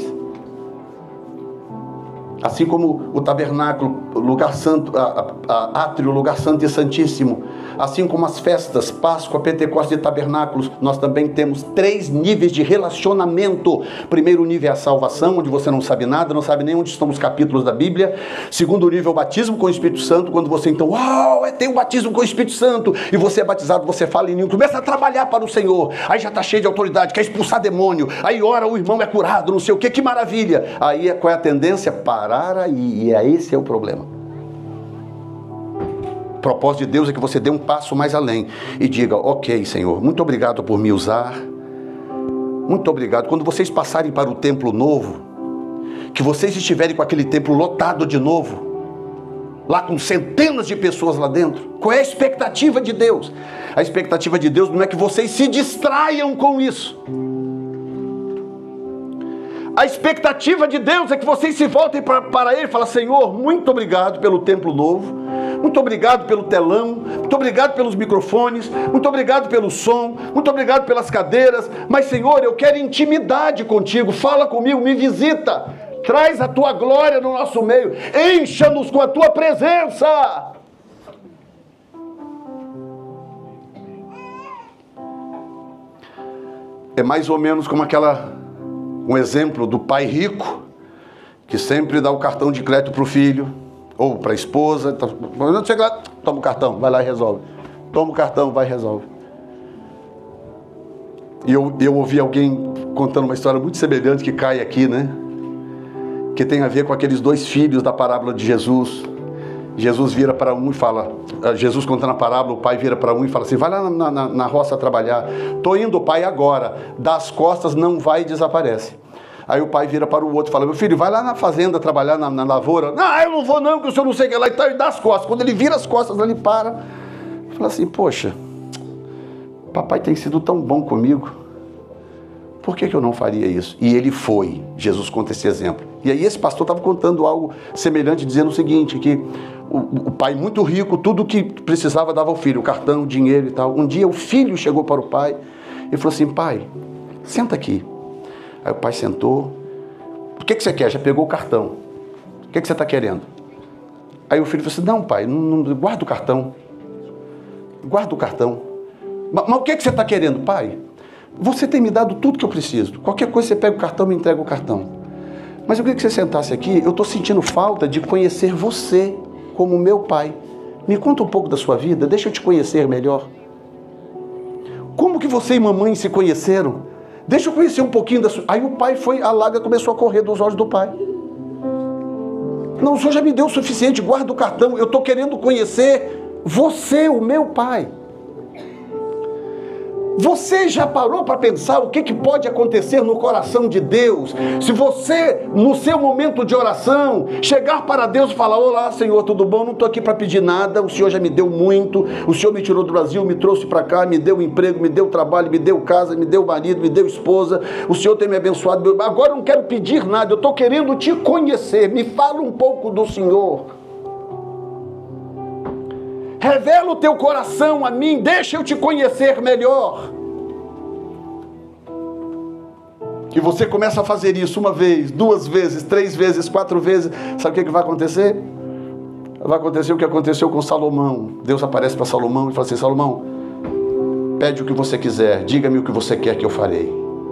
Assim como o tabernáculo, lugar santo, a, a, a átrio, lugar santo e santíssimo, assim como as festas, Páscoa, Pentecostes e tabernáculos, nós também temos três níveis de relacionamento. Primeiro nível é a salvação, onde você não sabe nada, não sabe nem onde estão os capítulos da Bíblia. Segundo nível é o batismo com o Espírito Santo, quando você então, uau, tem o batismo com o Espírito Santo, e você é batizado, você fala em língua, começa a trabalhar para o Senhor, aí já está cheio de autoridade, quer expulsar demônio, aí ora, o irmão é curado, não sei o que, que maravilha. Aí qual é a tendência? Parar aí, e esse é o problema. O propósito de Deus é que você dê um passo mais além e diga: ok, Senhor, muito obrigado por me usar, muito obrigado. Quando vocês passarem para o templo novo, que vocês estiverem com aquele templo lotado de novo, lá com centenas de pessoas lá dentro, qual é a expectativa de Deus? A expectativa de Deus não é que vocês se distraiam com isso. A expectativa de Deus é que vocês se voltem para, para Ele e falem: Senhor, muito obrigado pelo templo novo, muito obrigado pelo telão, muito obrigado pelos microfones, muito obrigado pelo som, muito obrigado pelas cadeiras, mas Senhor, eu quero intimidade contigo, fala comigo, me visita, traz a tua glória no nosso meio, encha-nos com a tua presença. É mais ou menos como aquela... um exemplo do pai rico, que sempre dá o cartão de crédito para o filho, ou para a esposa. Chega lá, toma o cartão, vai lá e resolve. Toma o cartão, vai e resolve. E eu, eu ouvi alguém contando uma história muito semelhante que cai aqui, né? Que tem a ver com aqueles dois filhos da parábola de Jesus. Jesus vira para um e fala, Jesus contando a parábola, o pai vira para um e fala assim: vai lá na, na, na roça trabalhar. Tô indo, pai, agora. Das costas, não vai e desaparece. Aí o pai vira para o outro e fala: meu filho, vai lá na fazenda trabalhar, na, na lavoura. Não, eu não vou não, que o senhor não sei o que lá. Então ele dá as costas. Quando ele vira as costas, ele para. Fala assim: poxa, papai tem sido tão bom comigo. Por que que eu não faria isso? E ele foi. Jesus conta esse exemplo. E aí esse pastor estava contando algo semelhante, dizendo o seguinte, que o, o pai muito rico, tudo que precisava dava ao filho, o cartão, dinheiro e tal. Um dia o filho chegou para o pai e falou assim: pai, senta aqui. Aí o pai sentou. O que que você quer? Já pegou o cartão. O que que você está querendo? Aí o filho falou assim: não, pai, não, não, guarda o cartão. Guarda o cartão. Mas, mas o que que você está querendo, pai? Você tem me dado tudo que eu preciso. Qualquer coisa você pega o cartão e me entrega o cartão. Mas eu queria que você sentasse aqui. Eu estou sentindo falta de conhecer você como meu pai. Me conta um pouco da sua vida. Deixa eu te conhecer melhor. Como que você e mamãe se conheceram? Deixa eu conhecer um pouquinho da sua... Aí o pai foi, a lágrima começou a correr dos olhos do pai. Não, o senhor já me deu o suficiente. Guarda o cartão. Eu estou querendo conhecer você, o meu Pai. Você já parou para pensar o que, que pode acontecer no coração de Deus se você, no seu momento de oração, chegar para Deus e falar: olá, Senhor, tudo bom? Não estou aqui para pedir nada, o Senhor já me deu muito, o Senhor me tirou do Brasil, me trouxe para cá, me deu emprego, me deu trabalho, me deu casa, me deu marido, me deu esposa, o Senhor tem me abençoado, agora eu não quero pedir nada, eu estou querendo te conhecer, me fala um pouco do Senhor. Revela o teu coração a mim, deixa eu te conhecer melhor. E você começa a fazer isso uma vez, duas vezes, três vezes, quatro vezes. Sabe o que, que vai acontecer? Vai acontecer o que aconteceu com Salomão. Deus aparece para Salomão e fala assim: Salomão, pede o que você quiser, diga-me o que você quer que eu farei.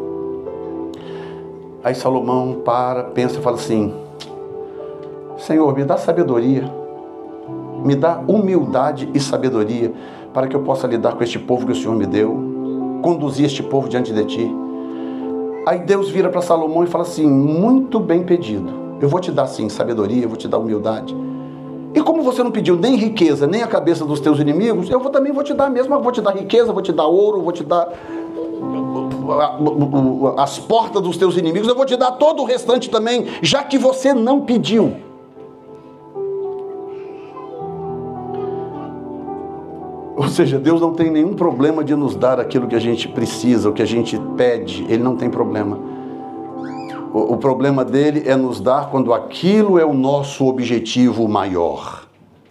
Aí Salomão para, pensa e fala assim: Senhor, me dá sabedoria, me dá humildade e sabedoria para que eu possa lidar com este povo que o Senhor me deu, conduzir este povo diante de ti. Aí Deus vira para Salomão e fala assim: muito bem pedido, eu vou te dar sim sabedoria, eu vou te dar humildade. E como você não pediu nem riqueza, nem a cabeça dos teus inimigos, eu vou, também vou te dar mesmo, vou te dar riqueza, vou te dar ouro, vou te dar as portas dos teus inimigos, eu vou te dar todo o restante também, já que você não pediu. Ou seja, Deus não tem nenhum problema de nos dar aquilo que a gente precisa, o que a gente pede, Ele não tem problema. O, o problema dele é nos dar quando aquilo é o nosso objetivo maior.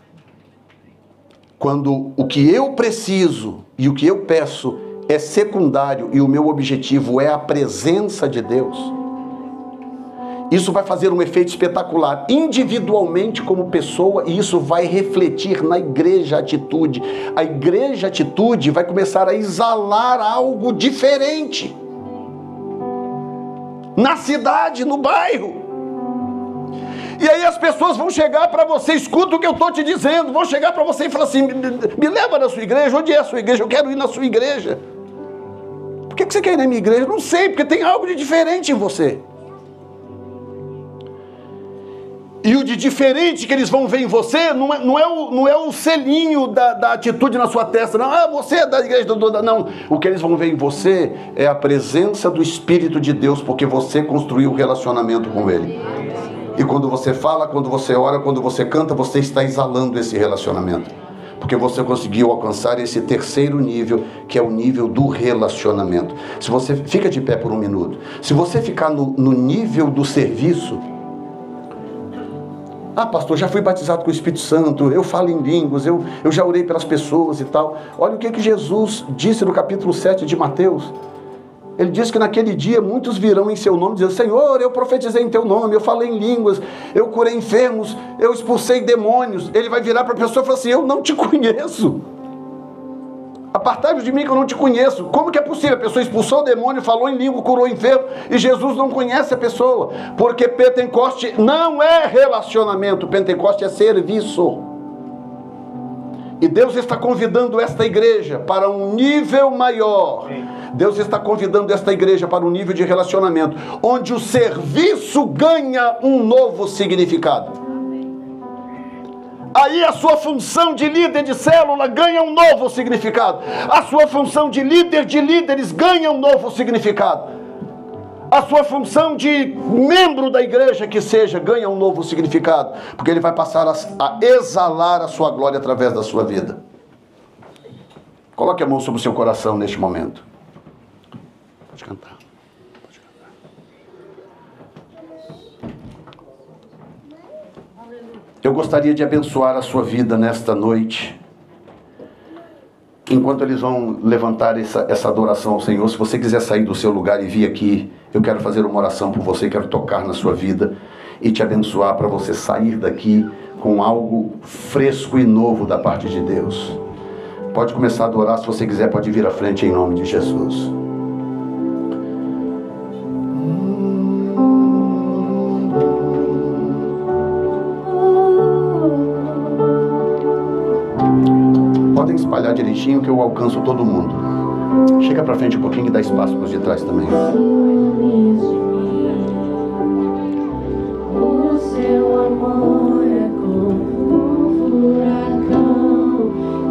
Quando o que eu preciso e o que eu peço é secundário e o meu objetivo é a presença de Deus, isso vai fazer um efeito espetacular individualmente como pessoa, e isso vai refletir na igreja atitude. A igreja atitude vai começar a exalar algo diferente na cidade, no bairro. E aí as pessoas vão chegar para você, escuta o que eu estou te dizendo, vão chegar para você e falar assim: me, me leva na sua igreja. Onde é a sua igreja? Eu quero ir na sua igreja. Por que você quer ir na minha igreja? Não sei, porque tem algo de diferente em você. E o de diferente que eles vão ver em você não é, não é, o, não é o selinho da, da atitude na sua testa, não. Ah, você é da igreja do... Não, o que eles vão ver em você é a presença do Espírito de Deus, porque você construiu um relacionamento com Ele. E quando você fala, quando você ora, quando você canta, você está exalando esse relacionamento. Porque você conseguiu alcançar esse terceiro nível, que é o nível do relacionamento. Se você fica de pé por um minuto, se você ficar no, no nível do serviço... Ah, pastor, já fui batizado com o Espírito Santo, eu falo em línguas, eu, eu já orei pelas pessoas e tal. Olha o que, que Jesus disse no capítulo sete de Mateus. Ele disse que naquele dia muitos virão em seu nome, dizendo: Senhor, eu profetizei em teu nome, eu falei em línguas, eu curei enfermos, eu expulsei demônios. Ele vai virar para a pessoa e falar assim: eu não te conheço. Apartai-vos de mim que eu não te conheço. Como que é possível? A pessoa expulsou o demônio, falou em língua, curou o enfermo, e Jesus não conhece a pessoa. Porque Pentecoste não é relacionamento, Pentecoste é serviço. E Deus está convidando esta igreja para um nível maior. Deus está convidando esta igreja para um nível de relacionamento, onde o serviço ganha um novo significado. Aí a sua função de líder de célula ganha um novo significado. A sua função de líder de líderes ganha um novo significado. A sua função de membro da igreja que seja ganha um novo significado. Porque ele vai passar a, a exalar a sua glória através da sua vida. Coloque a mão sobre o seu coração neste momento. Pode cantar. Eu gostaria de abençoar a sua vida nesta noite. Enquanto eles vão levantar essa, essa adoração ao Senhor, se você quiser sair do seu lugar e vir aqui, eu quero fazer uma oração por você, quero tocar na sua vida e te abençoar para você sair daqui com algo fresco e novo da parte de Deus. Pode começar a adorar, se você quiser pode vir à frente em nome de Jesus. Podem espalhar direitinho que eu alcanço todo mundo. Chega pra frente um pouquinho e dá espaço para os de trás também. O seu amor é como um furacão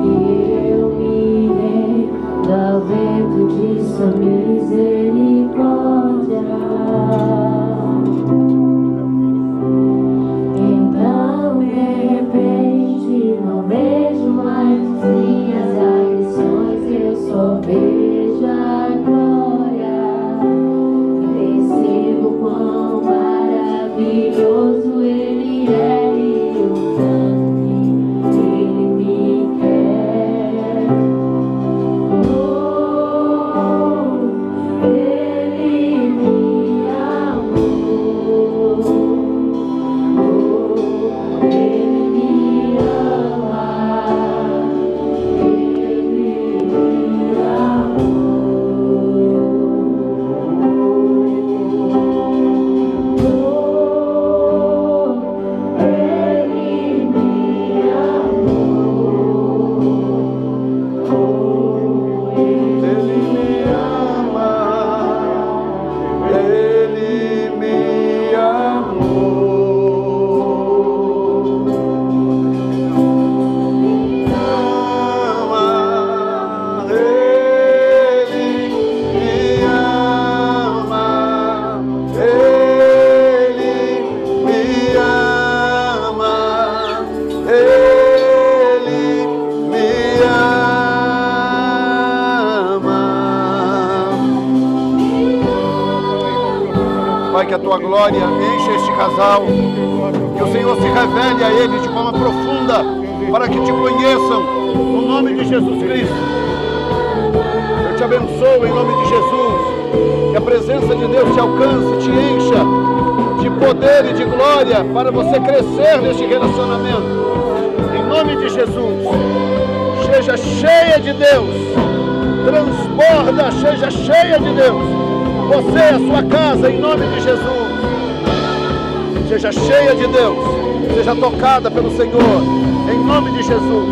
Pai, que a tua glória encha este casal, que o Senhor se revele a eles de forma profunda, para que te conheçam, no nome de Jesus Cristo. Eu te abençoo em nome de Jesus, que a presença de Deus te alcance, te encha de poder e de glória, para você crescer neste relacionamento. Em nome de Jesus, seja cheia de Deus, transborda, seja cheia de Deus. Você e a sua casa, em nome de Jesus. Seja cheia de Deus, seja tocada pelo Senhor, em nome de Jesus.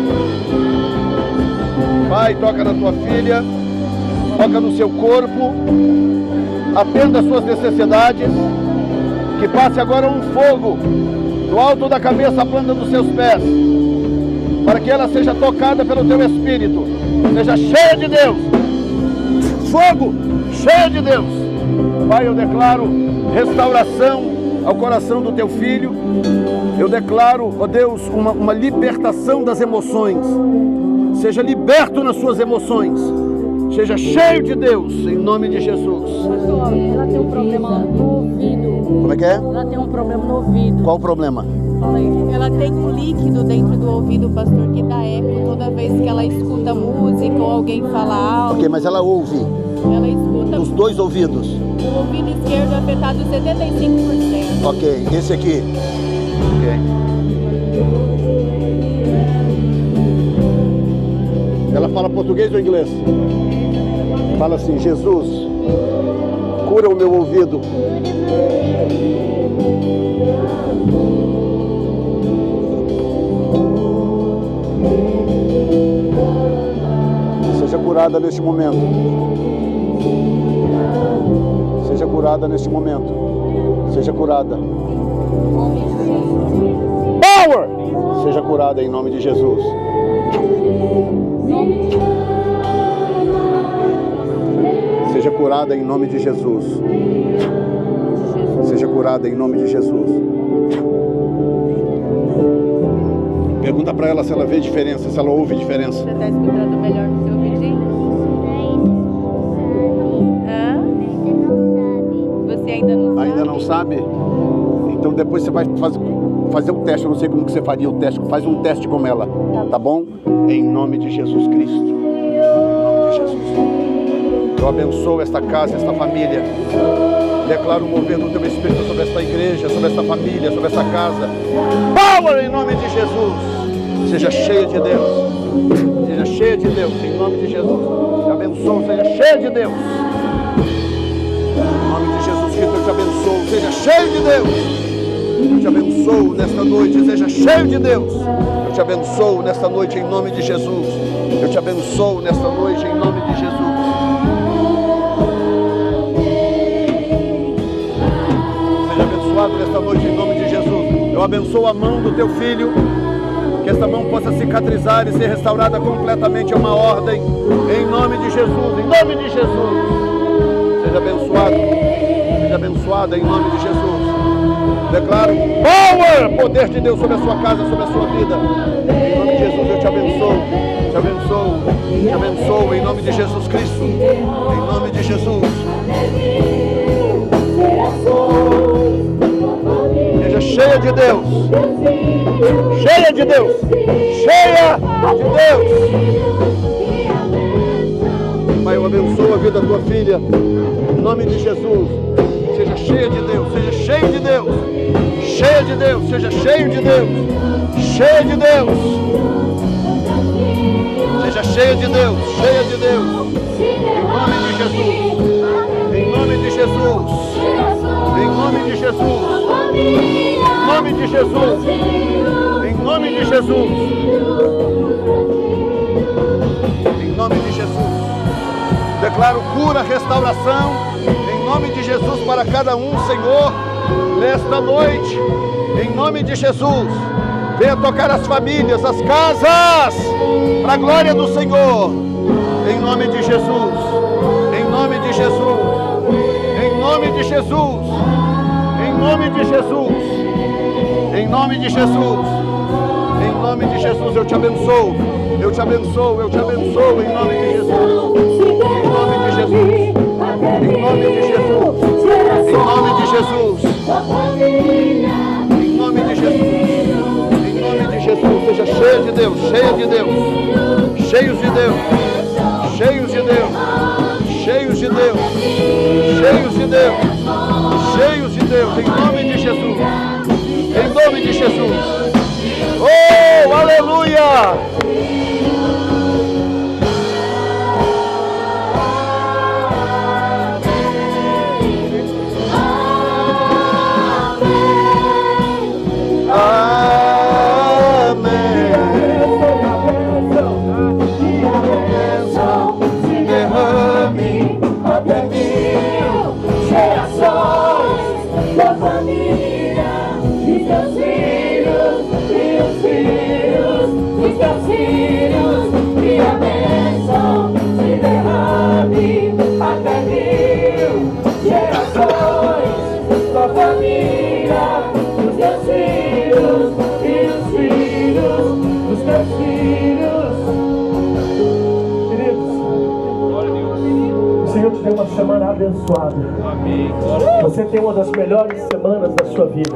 Pai, toca na tua filha, toca no seu corpo, atenda às suas necessidades, que passe agora um fogo do alto da cabeça à planta dos seus pés, para que ela seja tocada pelo teu Espírito, seja cheia de Deus. Fogo! Cheia de Deus. Pai, eu declaro restauração ao coração do teu filho. Eu declaro, ó Deus, uma, uma libertação das emoções. Seja liberto nas suas emoções. Seja cheio de Deus, em nome de Jesus. Pastor, ela tem um problema no ouvido. Como é que é? Ela tem um problema no ouvido. Qual o problema? Ela tem um líquido dentro do ouvido, pastor, que dá eco toda vez que ela escuta música ou alguém fala algo. Ok, mas ela ouve. Ela escuta. Nos dois ouvidos. O ouvido esquerdo é afetado setenta e cinco por cento. Ok, esse aqui. Ok. Ela fala português ou inglês? Fala assim: Jesus, cura o meu ouvido. Seja curada neste momento. Seja curada neste momento. Seja curada. Power! Seja curada em nome de Jesus. Seja curada em nome de Jesus. Seja curada em nome de Jesus. Pergunta pra ela se ela vê diferença, se ela ouve diferença. Você está escutando melhor no seu ouvidinho? Hã? Você ainda não sabe? Ainda não sabe? Então depois você vai fazer, fazer um teste. Eu não sei como que você faria o teste. Faz um teste com ela, tá bom? Em nome de Jesus Cristo. Em nome de Jesus. Eu abençoo esta casa, esta família. Declaro o mover do teu Espírito sobre esta igreja, sobre esta família, sobre esta casa. Power em nome de Jesus. Seja cheia de Deus. Seja cheia de Deus, em nome de Jesus. Te abençoo, seja cheia de Deus. Em nome de Jesus Cristo, eu te abençoo. Seja cheio de Deus. Eu te abençoo nesta noite. Seja cheio de Deus. Eu te abençoo nesta noite em nome de Jesus. Eu te abençoo nesta noite em nome de Jesus. Seja abençoado nesta noite em nome de Jesus. Eu abençoo a mão do teu filho. Que esta mão possa cicatrizar e ser restaurada completamente. É uma ordem em nome de Jesus. Em nome de Jesus. Seja abençoado. Seja abençoada em nome de Jesus. Declaro power, poder de Deus sobre a sua casa, sobre a sua vida. Em nome de Jesus eu te abençoo. Te abençoo. Te abençoo em nome de Jesus Cristo. Em nome de Jesus. Seja cheia de Deus. Cheia de Deus. Cheia de Deus. Pai, eu abençoo a vida da tua filha. Em nome de Jesus. Seja cheia de Deus. Seja cheio de Deus. Cheia de Deus. Seja cheio de Deus. Cheia de Deus. Seja cheia de Deus. Cheia de Deus. Em nome de Jesus. Em nome de Jesus. Em nome de Jesus. Em nome de Jesus. Em nome de Jesus. Em nome de Jesus. Declaro cura, restauração. Em nome de Jesus para cada um, Senhor, nesta noite. Em nome de Jesus. Venha tocar as famílias, as casas, para a glória do Senhor. Em nome de Jesus. Em nome de Jesus. Em nome de Jesus. Em nome de Jesus. Em nome de Jesus. Em nome de Jesus eu te abençoo. Eu te abençoo, eu te abençoo em nome de Jesus. Em nome de Jesus. Em nome de Jesus. Em nome de Jesus. Em nome de Jesus. Em nome de Jesus. Seja cheia de Deus, cheia de Deus. Cheios de Deus. Cheios de Deus. Cheios de Deus. Cheios de Deus. Cheios de Deus. Em nome de Jesus. Em nome de Jesus. Oh, aleluia! Uma semana abençoada. Você tem uma das melhores semanas da sua vida.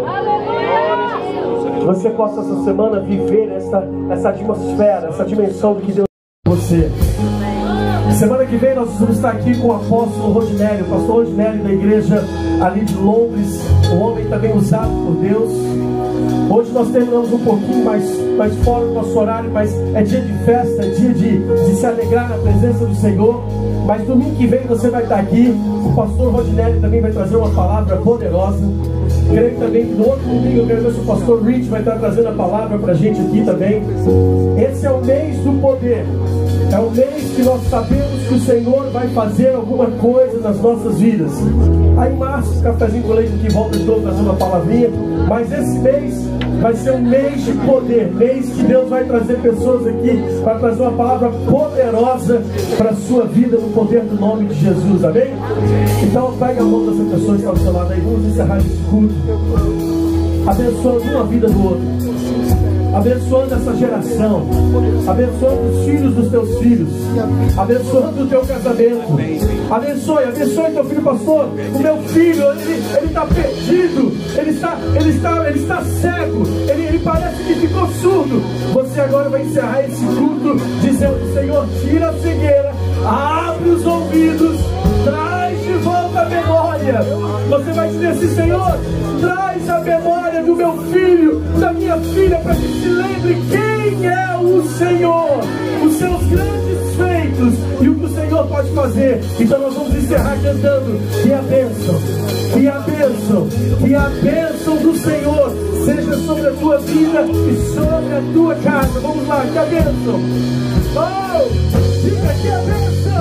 Que você possa essa semana viver essa, essa atmosfera, essa dimensão do que Deus tem para você. Semana que vem nós vamos estar aqui com o apóstolo Rodinério, o pastor Rodinério da igreja ali de Londres, um homem também usado por Deus. Hoje nós terminamos um pouquinho mais, mais fora do nosso horário, mas é dia de festa, é dia de, de se alegrar na presença do Senhor. Mas domingo que vem você vai estar aqui, o pastor Rodinério também vai trazer uma palavra poderosa. Creio também que no outro domingo eu quero ver se o pastor Rich vai estar trazendo a palavra para a gente aqui também. Esse é o mês do poder. É o mês que nós sabemos que o Senhor vai fazer alguma coisa nas nossas vidas. Aí em março, o cafezinho com leite aqui volta de novo trazendo uma palavrinha. Mas esse mês vai ser um mês de poder. Mês que Deus vai trazer pessoas aqui para trazer uma palavra poderosa para a sua vida no poder do nome de Jesus. Amém? Então pega a mão dessa pessoa que está do seu lado aí. Vamos encerrar esse culto abençoando uma vida do outro, abençoando essa geração, abençoando os filhos dos teus filhos, abençoando o teu casamento. Abençoe, abençoe teu filho, pastor. O meu filho, ele está perdido, ele está, ele está, ele está cego, ele, ele parece que ficou surdo. Você agora vai encerrar esse culto dizendo: Senhor, tira a cegueira, abre os ouvidos, traz de volta a memória. Você vai dizer assim: Senhor, traz a memória do meu filho, da minha filha, para que se lembre quem é o Senhor, os seus grandes feitos e o que o Senhor pode fazer. Então nós vamos encerrar cantando: que a bênção, que a bênção, que a bênção do Senhor seja sobre a tua vida e sobre a tua casa. Vamos lá, que a bênção. Oh, diga que a bênção.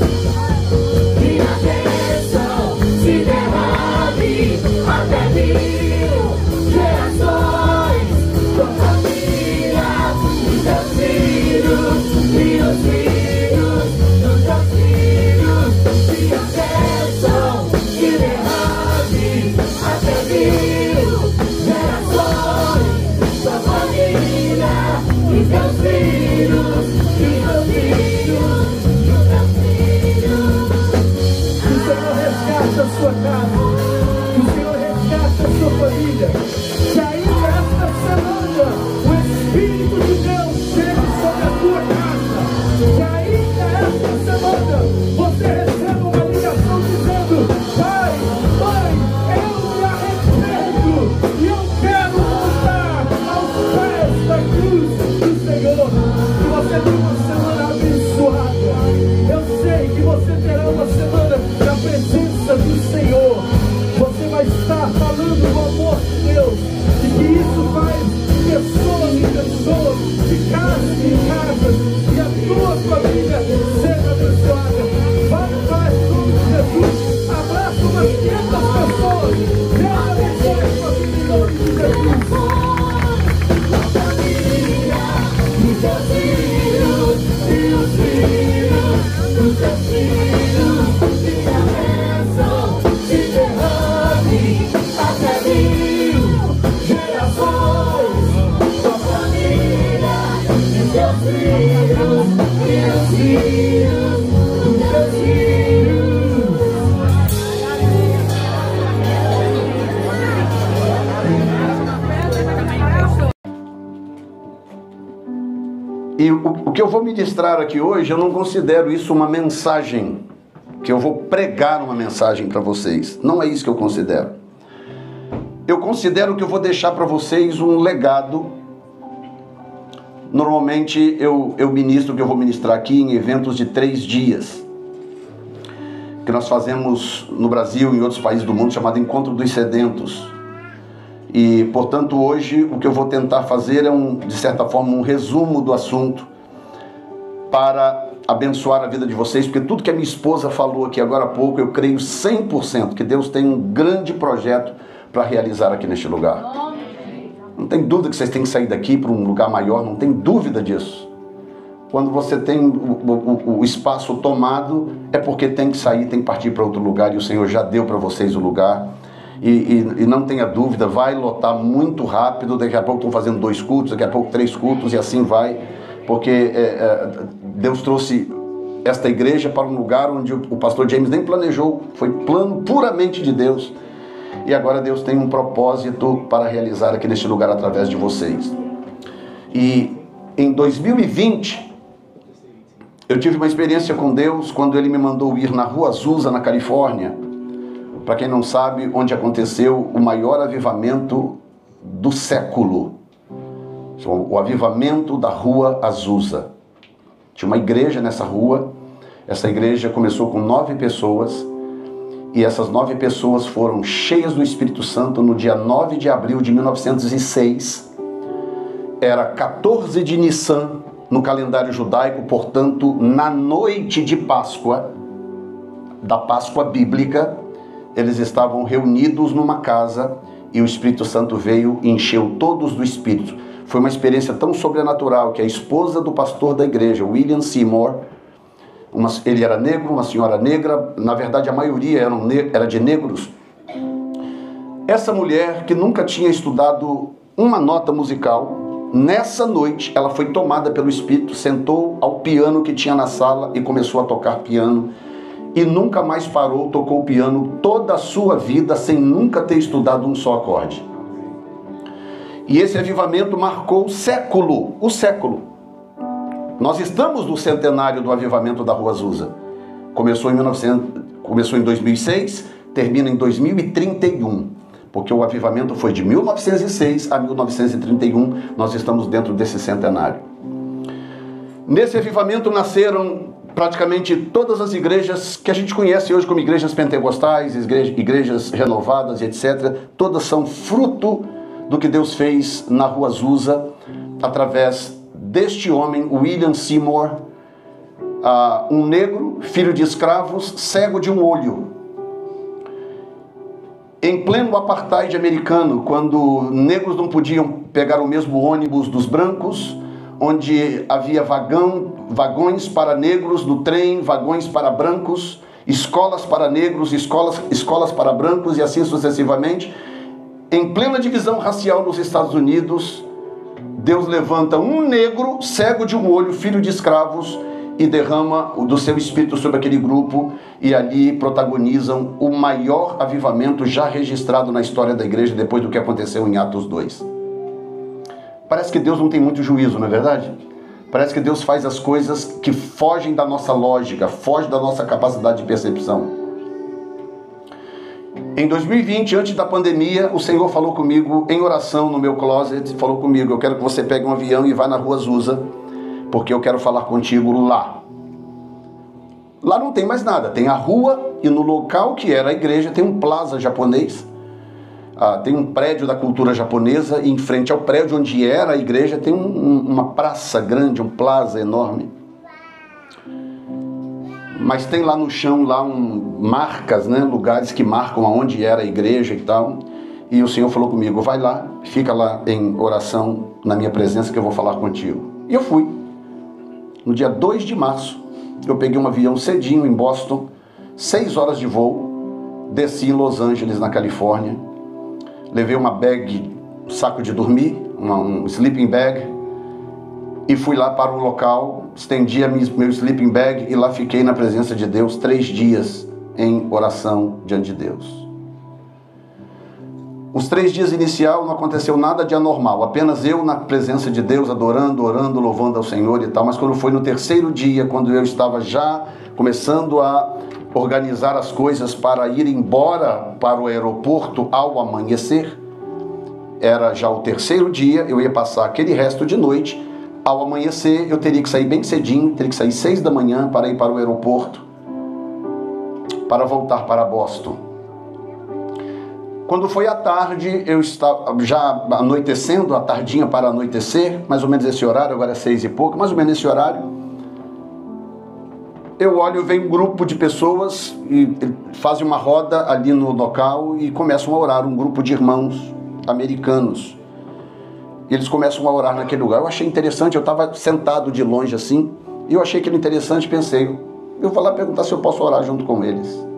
Que a bênção se derrame até mil gerações, tua família, os teus filhos e os filhos dos teus filhos. Que a bênção se derrame até mil gerações, tua família, os teus filhos e os filhos dos teus filhos. Que o Senhor resgate a sua casa, que o Senhor resgate a sua E o, o que eu vou ministrar aqui hoje, eu não considero isso uma mensagem, que eu vou pregar uma mensagem para vocês. Não é isso que eu considero. Eu considero que eu vou deixar para vocês um legado. Normalmente eu, eu ministro o que eu vou ministrar aqui em eventos de três dias, que nós fazemos no Brasil e em outros países do mundo, chamado Encontro dos Sedentos. E, portanto, hoje o que eu vou tentar fazer é, um, de certa forma, um resumo do assunto para abençoar a vida de vocês, porque tudo que a minha esposa falou aqui agora há pouco, eu creio cem por cento que Deus tem um grande projeto para realizar aqui neste lugar. Não tem dúvida que vocês têm que sair daqui para um lugar maior, não tem dúvida disso. Quando você tem o, o, o espaço tomado, é porque tem que sair, tem que partir para outro lugar, e o Senhor já deu para vocês o lugar. E, e, e não tenha dúvida, vai lotar muito rápido. Daqui a pouco estão fazendo dois cultos, daqui a pouco três cultos, e assim vai, porque é, é, Deus trouxe esta igreja para um lugar onde o, o pastor James nem planejou, foi plano puramente de Deus, e agora Deus tem um propósito para realizar aqui neste lugar através de vocês. E em dois mil e vinte, eu tive uma experiência com Deus quando Ele me mandou ir na Rua Azusa, na Califórnia. Para quem não sabe, onde aconteceu o maior avivamento do século. O avivamento da Rua Azusa. Tinha uma igreja nessa rua. Essa igreja começou com nove pessoas. E essas nove pessoas foram cheias do Espírito Santo no dia nove de abril de mil novecentos e seis. Era quatorze de Nissan no calendário judaico, portanto, na noite de Páscoa, da Páscoa bíblica, eles estavam reunidos numa casa e o Espírito Santo veio e encheu todos do Espírito. Foi uma experiência tão sobrenatural que a esposa do pastor da igreja, William Seymour, uma, ele era negro, uma senhora negra, na verdade a maioria eram, era de negros. Essa mulher, que nunca tinha estudado uma nota musical, nessa noite ela foi tomada pelo Espírito, sentou ao piano que tinha na sala e começou a tocar piano. E nunca mais parou, tocou o piano toda a sua vida, sem nunca ter estudado um só acorde. E esse avivamento marcou o século, o século. Nós estamos no centenário do avivamento da Rua Azusa. Começou em, mil e novecentos, começou em dois mil e seis, termina em dois mil e trinta e um. Porque o avivamento foi de mil novecentos e seis a mil novecentos e trinta e um, nós estamos dentro desse centenário. Nesse avivamento nasceram praticamente todas as igrejas que a gente conhece hoje como igrejas pentecostais, igrejas, igrejas renovadas, etcétera. Todas são fruto do que Deus fez na Rua Azusa, através deste homem, William Seymour, uh, um negro, filho de escravos, cego de um olho. Em pleno apartheid americano, quando negros não podiam pegar o mesmo ônibus dos brancos, onde havia vagão, vagões para negros no trem, vagões para brancos, escolas para negros, escolas, escolas para brancos e assim sucessivamente. Em plena divisão racial nos Estados Unidos, Deus levanta um negro, cego de um olho, filho de escravos, e derrama do seu espírito sobre aquele grupo, e ali protagonizam o maior avivamento já registrado na história da igreja depois do que aconteceu em Atos dois. Parece que Deus não tem muito juízo, não é verdade? Parece que Deus faz as coisas que fogem da nossa lógica, fogem da nossa capacidade de percepção. Em dois mil e vinte, antes da pandemia, o Senhor falou comigo em oração no meu closet, falou comigo: eu quero que você pegue um avião e vá na Rua Azusa, porque eu quero falar contigo lá. Lá não tem mais nada, tem a rua, e no local que era a igreja tem um plaza japonês. Ah, tem um prédio da cultura japonesa, e em frente ao prédio onde era a igreja tem um, um, uma praça grande, um plaza enorme. Mas tem lá no chão lá um, marcas, né, lugares que marcam aonde era a igreja e tal. E o Senhor falou comigo: vai lá, fica lá em oração na minha presença que eu vou falar contigo. E eu fui. No dia dois de março, eu peguei um avião cedinho em Boston, seis horas de voo, desci em Los Angeles, na Califórnia. Levei uma bag, um saco de dormir, uma, um sleeping bag, e fui lá para o local, estendi a minha, meu sleeping bag e lá fiquei na presença de Deus três dias em oração diante de Deus. Os três dias inicial não aconteceu nada de anormal, apenas eu na presença de Deus, adorando, orando, louvando ao Senhor e tal. Mas quando foi no terceiro dia, quando eu estava já começando a organizar as coisas para ir embora para o aeroporto ao amanhecer, era já o terceiro dia, eu ia passar aquele resto de noite. Ao amanhecer eu teria que sair bem cedinho, teria que sair seis da manhã para ir para o aeroporto, para voltar para Boston. Quando foi à tarde, eu estava já anoitecendo, a tardinha para anoitecer, mais ou menos esse horário, agora é seis e pouco, mais ou menos esse horário. Eu olho, vem um grupo de pessoas e fazem uma roda ali no local e começam a orar, um grupo de irmãos americanos. E eles começam a orar naquele lugar. Eu achei interessante, eu estava sentado de longe assim, e eu achei aquilo interessante, pensei, eu vou lá perguntar se eu posso orar junto com eles.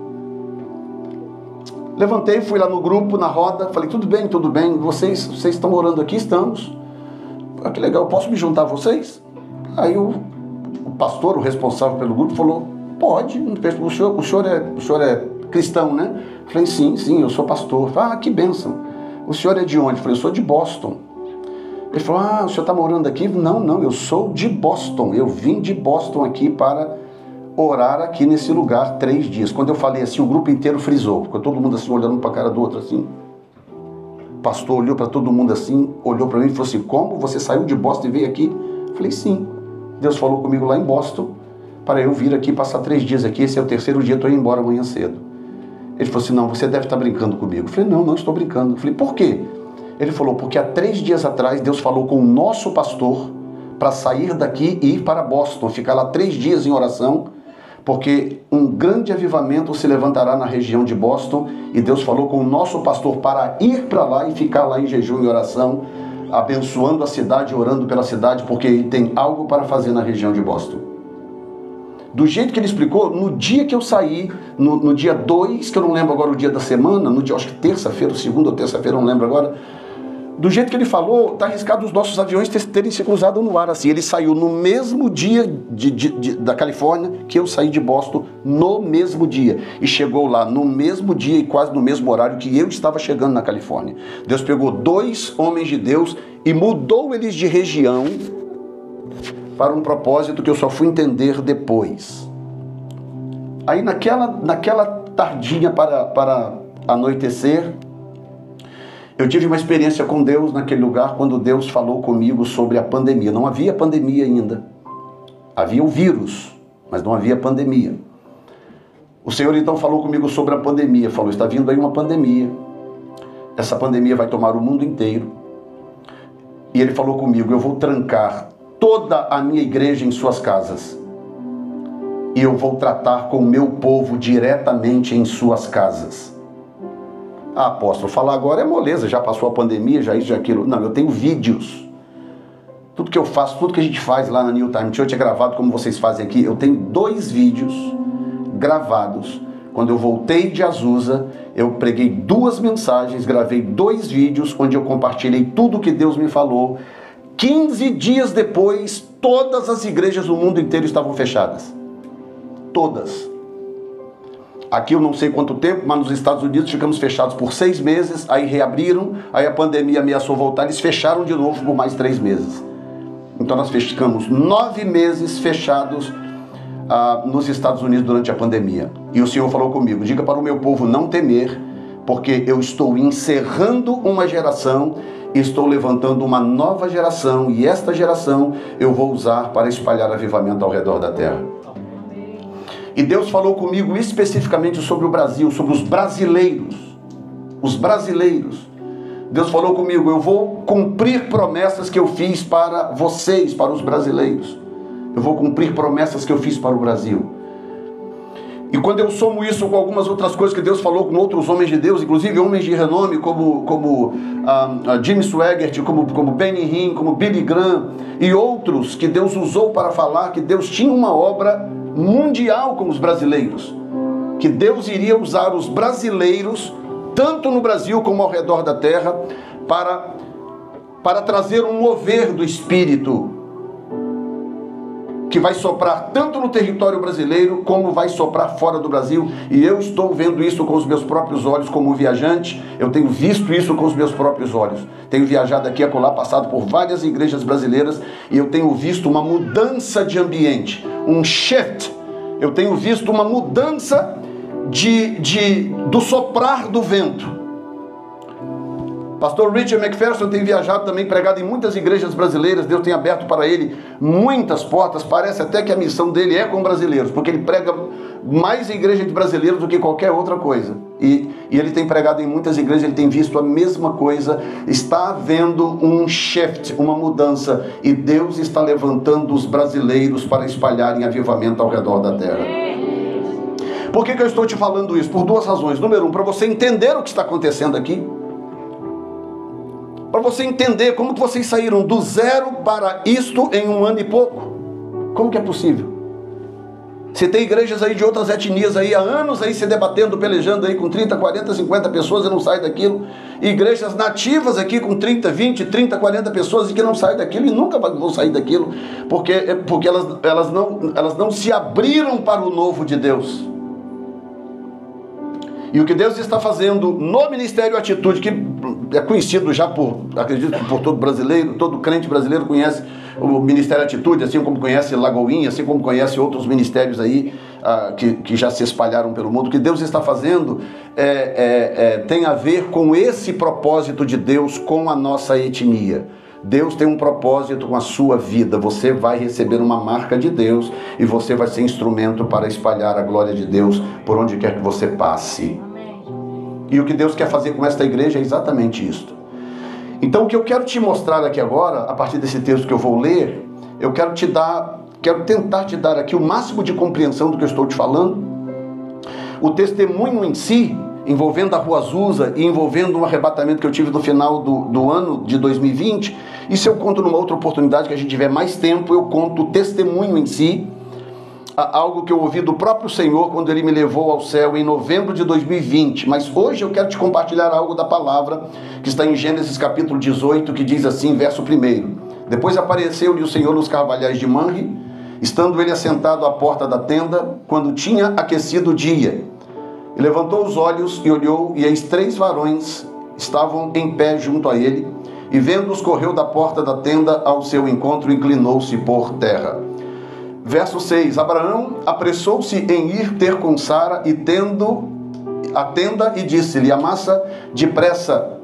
Levantei, fui lá no grupo, na roda, falei, tudo bem, tudo bem, vocês, vocês estão orando aqui? Estamos. Ah, que legal, posso me juntar a vocês? Aí o, o pastor, o responsável pelo grupo, falou, pode, o senhor, o senhor, é, o senhor é cristão, né? Falei, sim, sim, eu sou pastor. Ah, que bênção. O senhor é de onde? Falei, eu sou de Boston. Ele falou, ah, o senhor está morando aqui? Não, não, eu sou de Boston, eu vim de Boston aqui para orar aqui nesse lugar três dias. Quando eu falei assim, o grupo inteiro frisou, ficou todo mundo assim, olhando um para a cara do outro assim. O pastor olhou para todo mundo assim, olhou para mim e falou assim, como? Você saiu de Boston e veio aqui? Eu falei, sim. Deus falou comigo lá em Boston, para eu vir aqui, passar três dias aqui, esse é o terceiro dia, estou indo embora amanhã cedo. Ele falou assim, não, você deve estar brincando comigo. Eu falei, não, não estou brincando. Eu falei, por quê? Ele falou, porque há três dias atrás, Deus falou com o nosso pastor, para sair daqui e ir para Boston, ficar lá três dias em oração, porque um grande avivamento se levantará na região de Boston, e Deus falou com o nosso pastor para ir para lá e ficar lá em jejum e oração, abençoando a cidade, orando pela cidade, porque ele tem algo para fazer na região de Boston. Do jeito que ele explicou, no dia que eu saí, no, no dia dois, que eu não lembro agora o dia da semana, no dia, acho que terça-feira, segunda ou terça-feira, não lembro agora, do jeito que ele falou, está arriscado os nossos aviões terem se cruzado no ar assim. Ele saiu no mesmo dia de, de, de, da Califórnia que eu saí de Boston, no mesmo dia. E chegou lá no mesmo dia e quase no mesmo horário que eu estava chegando na Califórnia. Deus pegou dois homens de Deus e mudou eles de região para um propósito que eu só fui entender depois. Aí naquela, naquela tardinha para, para anoitecer, eu tive uma experiência com Deus naquele lugar quando Deus falou comigo sobre a pandemia. Não havia pandemia ainda. Havia o vírus, mas não havia pandemia. O Senhor então falou comigo sobre a pandemia. Falou, está vindo aí uma pandemia. Essa pandemia vai tomar o mundo inteiro. E Ele falou comigo, eu vou trancar toda a minha igreja em suas casas. E eu vou tratar com o meu povo diretamente em suas casas. Ah, apóstolo, falar agora é moleza, já passou a pandemia, já isso, já aquilo. Não, eu tenho vídeos. Tudo que eu faço, tudo que a gente faz lá na New Time Church é gravado como vocês fazem aqui. Eu tenho dois vídeos gravados. Quando eu voltei de Azusa, eu preguei duas mensagens, gravei dois vídeos onde eu compartilhei tudo que Deus me falou. quinze dias depois, todas as igrejas do mundo inteiro estavam fechadas. Todas. Aqui eu não sei quanto tempo, mas nos Estados Unidos ficamos fechados por seis meses, aí reabriram, aí a pandemia ameaçou voltar, eles fecharam de novo por mais três meses. Então nós ficamos nove meses fechados ah, nos Estados Unidos durante a pandemia. E o Senhor falou comigo, diga para o meu povo não temer, porque eu estou encerrando uma geração, estou levantando uma nova geração, e esta geração eu vou usar para espalhar avivamento ao redor da terra. E Deus falou comigo especificamente sobre o Brasil, sobre os brasileiros. Os brasileiros. Deus falou comigo, eu vou cumprir promessas que eu fiz para vocês, para os brasileiros. Eu vou cumprir promessas que eu fiz para o Brasil. E quando eu somo isso com algumas outras coisas que Deus falou com outros homens de Deus, inclusive homens de renome como, como ah, Jim Swaggart, como, como Benny Hinn, como Billy Graham e outros que Deus usou para falar que Deus tinha uma obra mundial com os brasileiros, que Deus iria usar os brasileiros, tanto no Brasil como ao redor da terra, para, para trazer um mover do Espírito, que vai soprar tanto no território brasileiro como vai soprar fora do Brasil, e eu estou vendo isso com os meus próprios olhos como viajante. Eu tenho visto isso com os meus próprios olhos. Tenho viajado aqui e acolá, passado por várias igrejas brasileiras, e eu tenho visto uma mudança de ambiente, um shift. Eu tenho visto uma mudança de, de, do soprar do vento. Pastor Richard McPherson tem viajado também, pregado em muitas igrejas brasileiras. Deus tem aberto para ele muitas portas. Parece até que a missão dele é com brasileiros, porque ele prega mais em igreja de brasileiros do que qualquer outra coisa. E, e ele tem pregado em muitas igrejas, ele tem visto a mesma coisa. Está havendo um shift, uma mudança, e Deus está levantando os brasileiros para espalharem avivamento ao redor da terra. Por que que eu estou te falando isso? Por duas razões. Número um, para você entender o que está acontecendo aqui. Para você entender como que vocês saíram do zero para isto em um ano e pouco. Como que é possível? Você tem igrejas aí de outras etnias aí há anos aí se debatendo, pelejando aí com trinta, quarenta, cinquenta pessoas e não sai daquilo. Igrejas nativas aqui com trinta, vinte, trinta, quarenta pessoas e que não saem daquilo e nunca vão sair daquilo, porque, porque elas, elas, não, elas não se abriram para o novo de Deus. E o que Deus está fazendo no Ministério Atitude, que é conhecido já por, acredito que por todo brasileiro, todo crente brasileiro conhece o Ministério Atitude, assim como conhece Lagoinha, assim como conhece outros ministérios aí ah, que, que já se espalharam pelo mundo. O que Deus está fazendo é, é, é, tem a ver com esse propósito de Deus com a nossa etnia. Deus tem um propósito com a sua vida. Você vai receber uma marca de Deus e você vai ser instrumento para espalhar a glória de Deus por onde quer que você passe. E o que Deus quer fazer com esta igreja é exatamente isto. Então o que eu quero te mostrar aqui agora, a partir desse texto que eu vou ler, eu quero te dar, quero tentar te dar aqui o máximo de compreensão do que eu estou te falando. O testemunho em si, envolvendo a Rua Azusa e envolvendo um arrebatamento que eu tive no final do, do ano de dois mil e vinte, isso eu conto numa outra oportunidade que a gente tiver mais tempo. Eu conto o testemunho em si, algo que eu ouvi do próprio Senhor quando Ele me levou ao céu em novembro de dois mil e vinte. Mas hoje eu quero te compartilhar algo da palavra que está em Gênesis capítulo dezoito, que diz assim, verso primeiro: depois apareceu-lhe o Senhor nos carvalhais de Manre, estando ele assentado à porta da tenda, quando tinha aquecido o dia. E levantou os olhos e olhou, e eis três varões estavam em pé junto a ele, e vendo-os correu da porta da tenda ao seu encontro e inclinou-se por terra. Verso seis, Abraão apressou-se em ir ter com Sara, e tendo a tenda, e disse-lhe, amassa depressa